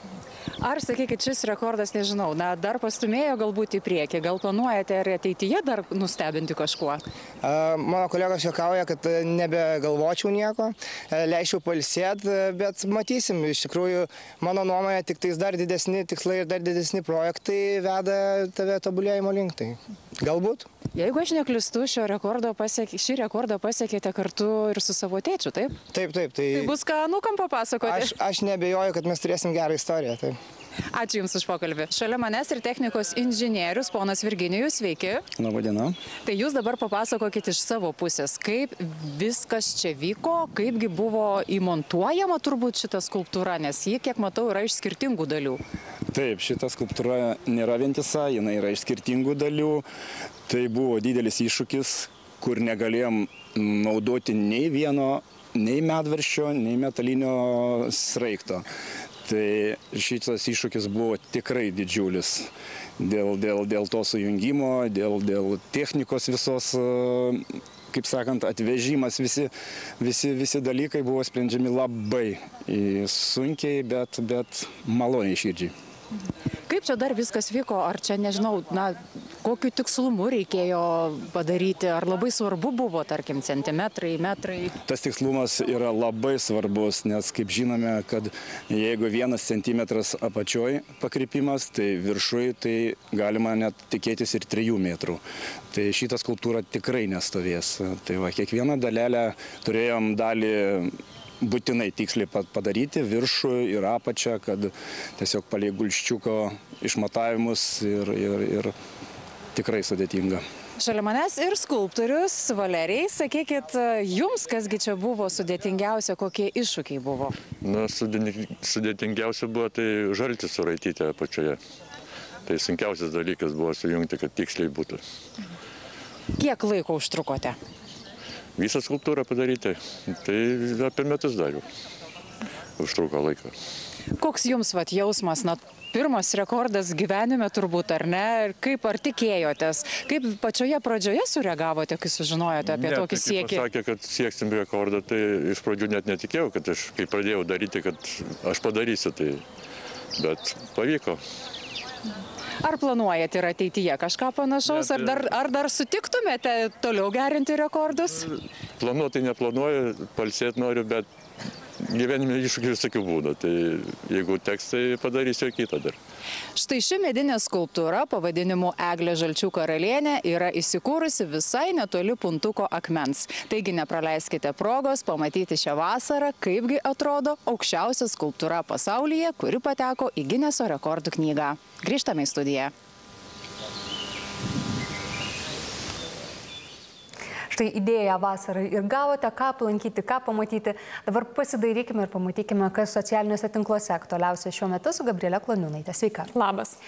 Speaker 16: Ar, sakykit, šis rekordas, nežinau, dar pastumėjo galbūt į priekį, gal planuojate ar ateityje dar nustebinti kažkuo?
Speaker 17: Mano kolegos juokauja, kad nebegalvočiau nieko, leisčiau pailsėti, bet matysim, iš tikrųjų, mano nuomonė, tik tais dar didesni tikslai ir dar didesni projektai veda tave tobulėjimo link, tai galbūt.
Speaker 16: Jeigu aš neklystu, šį rekordą pasiekėte kartu ir su savo tėčiu, taip?
Speaker 17: Taip.
Speaker 16: Tai bus ką anūkam papasakoti?
Speaker 17: Aš nebejoju, kad mes turėsim gerą istoriją, taip.
Speaker 16: Ačiū Jums už pokalbį. Šalia manęs ir technikos inžinierius, ponas Virginijus, sveiki.
Speaker 18: Labadiena.
Speaker 16: Tai Jūs dabar papasakokit iš savo pusės, kaip viskas čia vyko, kaipgi buvo įmontuojama turbūt šita skulptūra, nes ji, kiek matau, yra iš skirtingų dalių.
Speaker 18: Taip, šita skulptūra nėra vientisa, jinai yra iš skirtingų dalių. Tai buvo didelis iššūkis, kur negalėjom naudoti nei vieno, nei medviršio, nei metalinio sraigto. Tai šitas iššūkis buvo tikrai didžiulis dėl to sujungimo, dėl technikos visos, kaip sakant, atvežimas, visi dalykai buvo sprendžiami labai sunkiai, bet maloniai širdžiai.
Speaker 16: Kaip čia dar viskas vyko? Ar čia, nežinau, kokiu tikslumu reikėjo padaryti? Ar labai svarbu buvo, tarkim, centimetrai, metrai?
Speaker 18: Tas tikslumas yra labai svarbus, nes, kaip žinome, kad jeigu 1 centimetras apačioj pakrypimas, tai viršui tai galima net tikėtis ir 3 metrų. Tai šita skulptūra tikrai nestovės. Tai va, kiekvieną dalelę turėjom dalį būtinai tiksliai padaryti, viršų ir apačią, kad tiesiog palei gulščiuko išmatavimus ir tikrai sudėtinga.
Speaker 16: Šalia manęs ir skulptorius Valerijai, sakykit, jums kasgi čia buvo sudėtingiausia, kokie iššūkiai buvo?
Speaker 19: Sudėtingiausia buvo tai žaltį suraityti apačioje. Tai sunkiausias dalykas buvo sujungti, kad tiksliai būtų.
Speaker 16: Kiek laiko užtrukote?
Speaker 19: Visą skulptūrą padaryti, tai apie metus dariau. Užtruko laiko.
Speaker 16: Koks jums jausmas, pirmas rekordas gyvenime turbūt, ar ne? Ar tikėjotės? Kaip pačioje pradžioje sureagavote, kai sužinojote apie tokį siekį?
Speaker 19: Kai pasakė, kad sieksim rekordą, tai iš pradžių net netikėjau, kad aš, kai pradėjau daryti, kad aš padarysiu, tai bet pavyko.
Speaker 16: Ar planuojate ir ateityje kažką panašaus, ar dar sutiktumėte toliau gerinti rekordus?
Speaker 19: Planuotai neplanuoju, palsėti noriu, bet gyvenime iššūkių visokių būna. Tai jeigu teks, tai padarysiu kitą dar.
Speaker 16: Štai ši medinė skulptūra pavadinimu Eglė Žalčių karalienė yra įsikūrusi visai netoli Puntuko akmens. Taigi nepraleiskite progos pamatyti šią vasarą, kaipgi atrodo aukščiausia skulptūra pasaulyje, kuri pateko į Gineso rekordų knygą. Grįžtame į studiją.
Speaker 1: Štai idėją vasarai ir gavote, ką aplankyti, ką pamatyti. Dabar pasidairykime ir pamatykime, kas socialiniuose tinkluose aktualiausia šiuo metu su Gabriele Kloniūnaite. Sveika.
Speaker 20: Labas.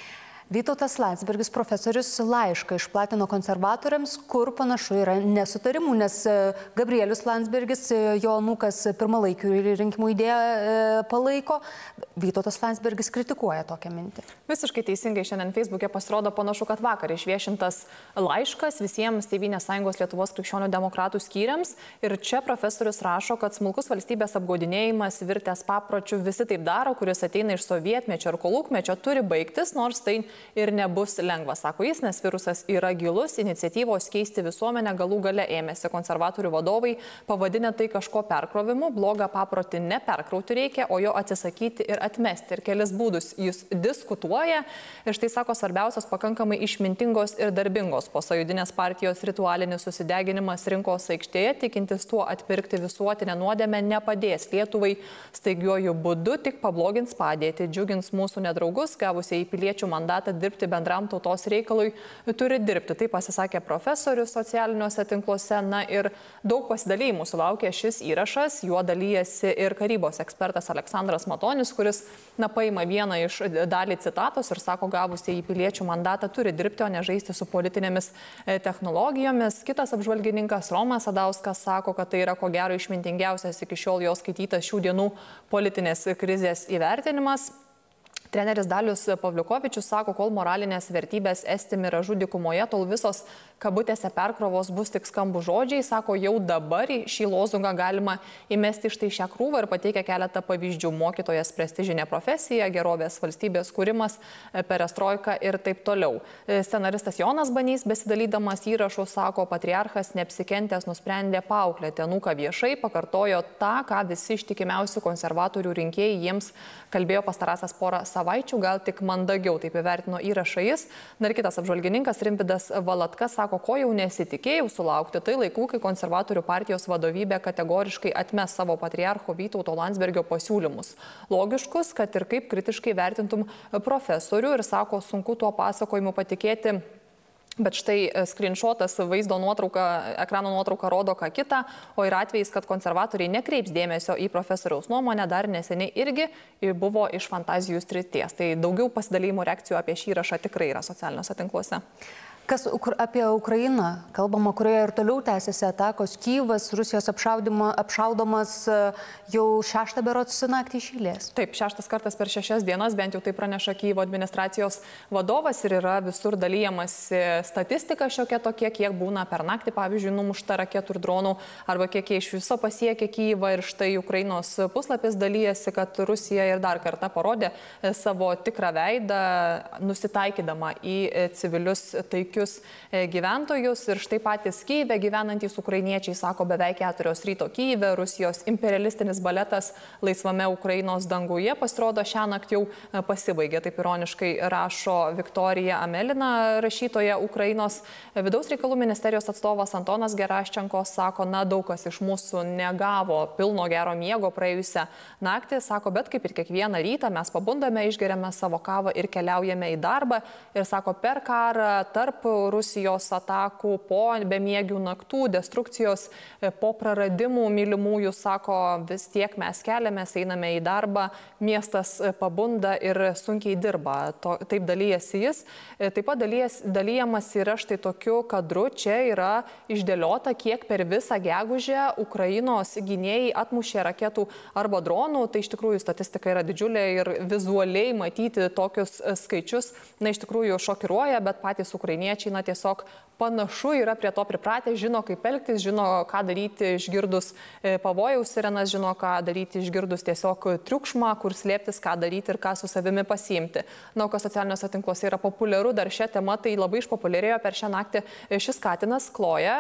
Speaker 1: Vytautas Landsbergis profesorius laišką išplatino konservatoriams, kur panašu yra nesutarimų, nes Gabrielius Landsbergis, jo anūkas pirmalaikių rinkimų idėją palaiko, Vytautas Landsbergis kritikuoja tokią mintį.
Speaker 20: Visiškai teisingai šiandien Facebook'e pasirodo panašu, kad vakar išviešintas laiškas visiems Tėvynės sąjungos Lietuvos krikščionių demokratų skyriams ir čia profesorius rašo, kad smulkus valstybės apgaudinėjimas virtęs papročių visi taip daro, kuris ateina iš sovietmečio ar kolūkmečio, turi baigtis, nors tai ir nebus lengva, sako jis, nes virusas yra gilus, iniciatyvos keisti visuomenę galų gale ėmėsi konservatorių vadovai, pavadinę tai kažko perkrovimu, blogą paprotį neperkrauti reikia, o jo atsisakyti ir atmesti. Ir kelis būdus jis diskutuoja ir štai sako svarbiausios pakankamai išmintingos ir darbingos posąjūdinės partijos ritualinis susideginimas rinkos aikštėje, tikintis tuo atpirkti visuotinę nuodėmę, nepadės Lietuvai staigiuoju būdu, tik pablogins padėtį, džiugins mūsų nedraugus, gavusiai piliečių mandatą dirbti bendram tautos reikalui, turi dirbti. Tai pasisakė profesorius socialiniuose tinkluose. Na ir daug pasidalymų sulaukė šis įrašas. Juo dalyjasi ir karybos ekspertas Aleksandras Matonis, kuris paima vieną iš dalį citatos ir sako, gavusiai piliečių mandatą turi dirbti, o ne žaisti su politinėmis technologijomis. Kitas apžvalgininkas Romas Sadauskas sako, kad tai yra ko gero išmintingiausias iki šiol jo skaitytas šių dienų politinės krizės įvertinimas. Treneris Dalius Pavliukovičius sako, kol moralinės vertybės esti miražų dykumoje, tol visos kabutėse perkrovos bus tik skambų žodžiai. Sako, jau dabar šį lozungą galima įmesti štai šią krūvą ir pateikia keletą pavyzdžių. Mokytojas prestižinė profesija, gerovės valstybės kūrimas, perestroika ir taip toliau. Scenaristas Jonas Banys, besidalydamas įrašų, sako, patriarchas neapsikentęs nusprendė paauklėti anūką viešai, pakartojo tą, ką visi ištikimiausi konservatorių rinkėjai jiems kalbėjo pastarąsias porą savaičių, gal tik mandagiau, taip įvertino įrašą jis. Dar kitas apžvalgininkas Rimvydas Valatka sako, ko jau nesitikėjau sulaukti, tai laikų, kai konservatorių partijos vadovybė kategoriškai atmes savo patriarcho Vytauto Landsbergio pasiūlymus. Logiškus, kad ir kaip kritiškai vertintum profesorių ir sako, sunku tuo pasakojimu patikėti. Bet štai screenshotas, vaizdo nuotrauka, ekrano nuotrauka rodo ką kitą, o ir atvejais, kad konservatoriai nekreips dėmesio į profesoriaus nuomonę, dar neseniai irgi buvo iš fantazijų srities. Tai daugiau pasidalymų reakcijų apie šį įrašą tikrai yra socialiniuose tinkluose.
Speaker 1: Kas apie Ukrainą kalbama, kurioje ir toliau tęsiasi atakos. Kyjivas, Rusijos apšaudomas jau 6 berods naktį iš eilės.
Speaker 20: Taip, 6 kartas per 6 dienas, bent jau tai praneša Kyjivo administracijos vadovas ir yra visur dalyjamas statistika šiokia tokia, kiek būna per naktį, pavyzdžiui, numušta raketų ir dronų, arba kiek iš viso pasiekia Kyjivą. Ir štai Ukrainos puslapis dalyjasi, kad Rusija ir dar kartą parodė savo tikrą veidą, nusitaikydama į civilius taikius gyventojus. Ir štai patys Kyjive gyvenantys ukrainiečiai sako, beveik 4 ryto Kyjive Rusijos imperialistinis baletas laisvame Ukrainos danguje pasirodo šią naktį jau pasibaigė. Taip ironiškai rašo Viktorija Amelina, rašytoja Ukrainos. Vidaus reikalų ministerijos atstovas Antonas Geraščenko sako, daug kas iš mūsų negavo pilno gero miego praėjusią naktį. Sako, bet kaip ir kiekvieną rytą mes pabundame, išgeriame savo kavą ir keliaujame į darbą. Ir sako, per karą tarp Rusijos atakų, po bemiegių naktų, destrukcijos, po praradimų mylimųjų, sako, vis tiek mes keliamės, einame į darbą, miestas pabunda ir sunkiai dirba. Taip dalyjasi jis. Taip pat dalyjamas yra štai tokiu kadru, čia yra išdėliota, kiek per visą gegužę Ukrainos gynėjai atmušė raketų arba dronų. Tai iš tikrųjų statistika yra didžiulė ir vizualiai matyti tokius skaičius, iš tikrųjų šokiruoja, bet patys ukrainiečiai tiesiog panašu yra prie to pripratę, žino kaip elgtis, žino ką daryti išgirdus pavojaus sirenas, žino ką daryti išgirdus tiesiog triukšmą, kur slėptis, ką daryti ir ką su savimi pasiimti. Na, kas socialiniuose tinkluose yra populiaru dar šią temą, tai labai išpopuliarėjo per šią naktį šis katinas Kloja,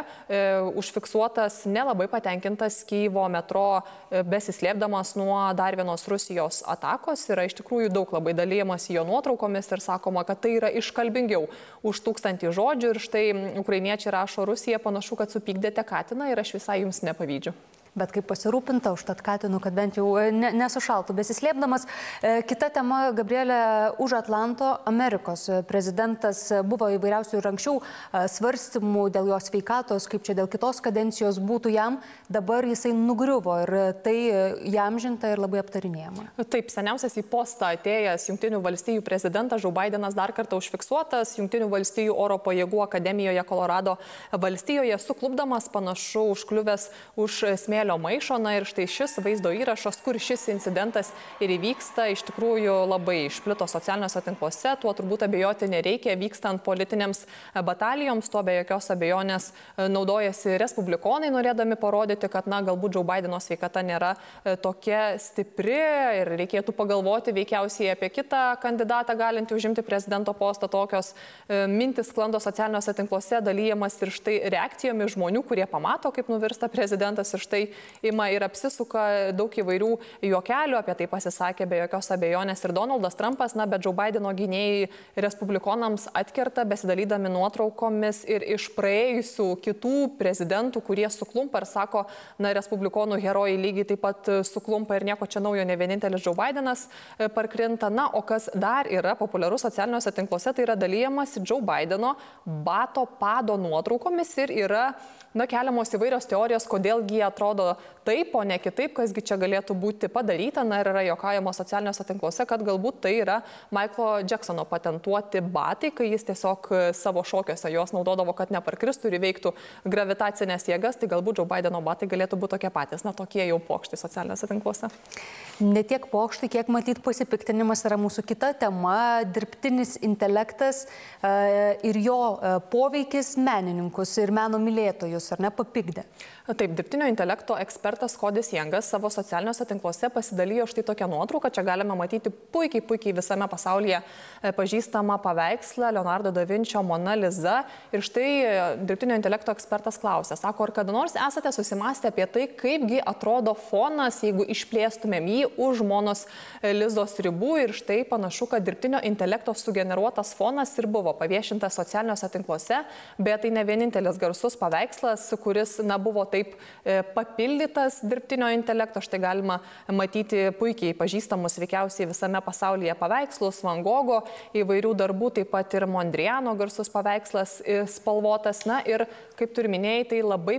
Speaker 20: užfiksuotas nelabai patenkintas Kyjivo metro, besislėpdamas nuo dar vienos Rusijos atakos. Yra iš tikrųjų daug labai dalyjamas jo nuotraukomis ir sakoma, kad tai yra iškalbingiau už 1000 žodžių. Ir štai ukrainiečiai rašo, Rusija panašu, kad supykdėte katiną ir aš visai jums nepavydžiu.
Speaker 1: Bet kaip pasirūpinta, užtat katinu, kad bent jau nesušaltų. Besislėpdamas, kita tema, Gabrielė, už Atlanto Amerikos prezidentas buvo įvairiausių ir anksčiau svarstymų dėl jo sveikatos, kaip čia dėl kitos kadencijos būtų jam. Dabar jisai nugriuvo ir tai įamžinta ir labai aptarinėjama.
Speaker 20: Taip, seniausias į postą atėjęs Jungtinių valstijų prezidentas Joe Bidenas dar kartą užfiksuotas Jungtinių valstijų oro pajėgų akademijoje Kolorado valstijoje, suklupdamas panašu užkliuvęs už smėlio maišo. Na ir štai šis vaizdo įrašas, kur šis incidentas ir įvyksta, iš tikrųjų labai išplito socialiniuose tinkluose. Tuo turbūt abejoti nereikia, vykstant politinėms batalijoms. Tuo be jokios abejonės naudojasi respublikonai, norėdami parodyti, kad galbūt Joe Bideno sveikata nėra tokia stipri ir reikėtų pagalvoti veikiausiai apie kitą kandidatą galintį užimti prezidento postą. Tokios mintis sklando socialiniuose tinkluose, dalyjamas ir štai reakcijomis žmonių, kurie pamato, kaip nuvirsta prezidentas, ir štai ima ir apsisuka daug įvairių juokelių, apie tai pasisakė be jokios abejonės ir Donaldas Trumpas, bet Joe Bideno gynėjai respublikonams atkerta, besidalydami nuotraukomis ir iš praėjusių kitų prezidentų, kurie suklumpa ir sako, respublikonų herojai lygiai taip pat suklumpa ir nieko čia naujo, ne vienintelis Joe Bidenas parkrinta. O kas dar yra populiarus socialiniuose tinkluose, tai yra dalyjamas Joe Bideno bato pado nuotraukomis ir yra keliamos įvairios teorijos, kodėlgi jie atrodo taip, o ne kitaip, kasgi čia galėtų būti padaryta. Ir yra juokaujama socialiniuose tinkluose, kad galbūt tai yra Michaelo Jacksono patentuoti batai, kai jis tiesiog savo šokiuose juos naudodavo, kad neparkristų ir įveiktų gravitacinės jėgas, tai galbūt Joe Bideno batai galėtų būti tokie patys, tokie jau pokštai socialiniuose tinkluose.
Speaker 1: Ne tiek pokštai, kiek matyt pasipiktinimas yra mūsų kita tema - dirbtinis intelektas ir jo poveikis menininkus ir meno mylėtojus, ar ne, papikdė?
Speaker 20: Taip, dirbtinio intelekto ekspertas Kodis Jangas savo socialiniuose tinkluose pasidalijo štai tokią nuotrauką. Čia galime matyti puikiai visame pasaulyje pažįstamą paveikslą Leonardo da Vinčio Mona Lisa. Ir štai dirbtinio intelekto ekspertas klausė, sako, ar kada nors esate susimąstę apie tai, kaipgi atrodo fonas, jeigu išplėstumėm jį už Monos Lizos ribų. Ir štai panašu, kad dirbtinio intelekto sugeneruotas fonas ir buvo paviešintas socialiniuose tinkluose, bet tai ne vienintelis garsus paveikslas, kuris buvo taip papildytas dirbtinio intelekto. Štai galima matyti puikiai pažįstamus veikiausiai visame pasaulyje paveikslus, Van Gogo įvairių darbų, taip pat ir Mondriano garsus paveikslas spalvotas. Ir kaip tu ir minėjai, tai labai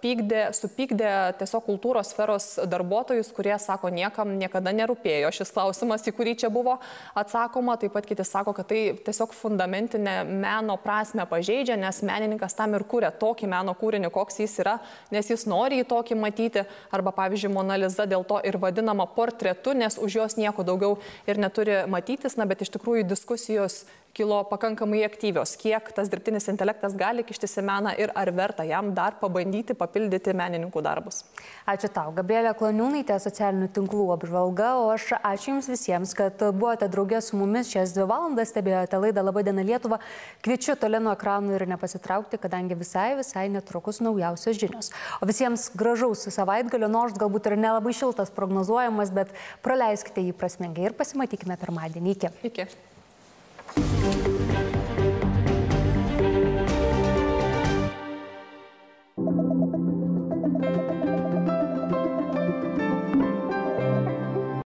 Speaker 20: supykdė tiesiog kultūros sferos darbuotojus, kurie sako, niekam niekada nerūpėjo šis klausimas, į kurį čia buvo atsakoma. Taip pat kiti sako, kad tai tiesiog fundamentinę meno prasme pažeidžia, nes menininkas tam ir kūrė tokį meno kūrinį, koks jis yra, nes jis nori į tokį matyti. Arba, pavyzdžiui, Mona Lisa dėl to ir vadinama portretu, nes už jos nieko daugiau ir neturi matytis. Bet iš tikrųjų diskusijos kilo pakankamai aktyvios, kiek tas dirbtinis intelektas gali kištis į meną ir ar verta jam dar pabandyti papildyti menininkų darbus.
Speaker 1: Ačiū tau, Gabrielė Kloniūnaitė, socialinių tinklų apžvalga, o aš ačiū Jums visiems, kad buvote draugė su mumis šias 2 valandas, stebėjote laidą Labą dieną Lietuva. Kviečiu toli nuo ekranų ir nepasitraukti, kadangi visai netrukus naujausios žinios. O visiems gražaus savaitgalio, nors galbūt ir nelabai šiltas prognozuojamas, bet praleiskite jį prasmingai ir pasimatykime pirmadienį. Iki.
Speaker 20: Iki.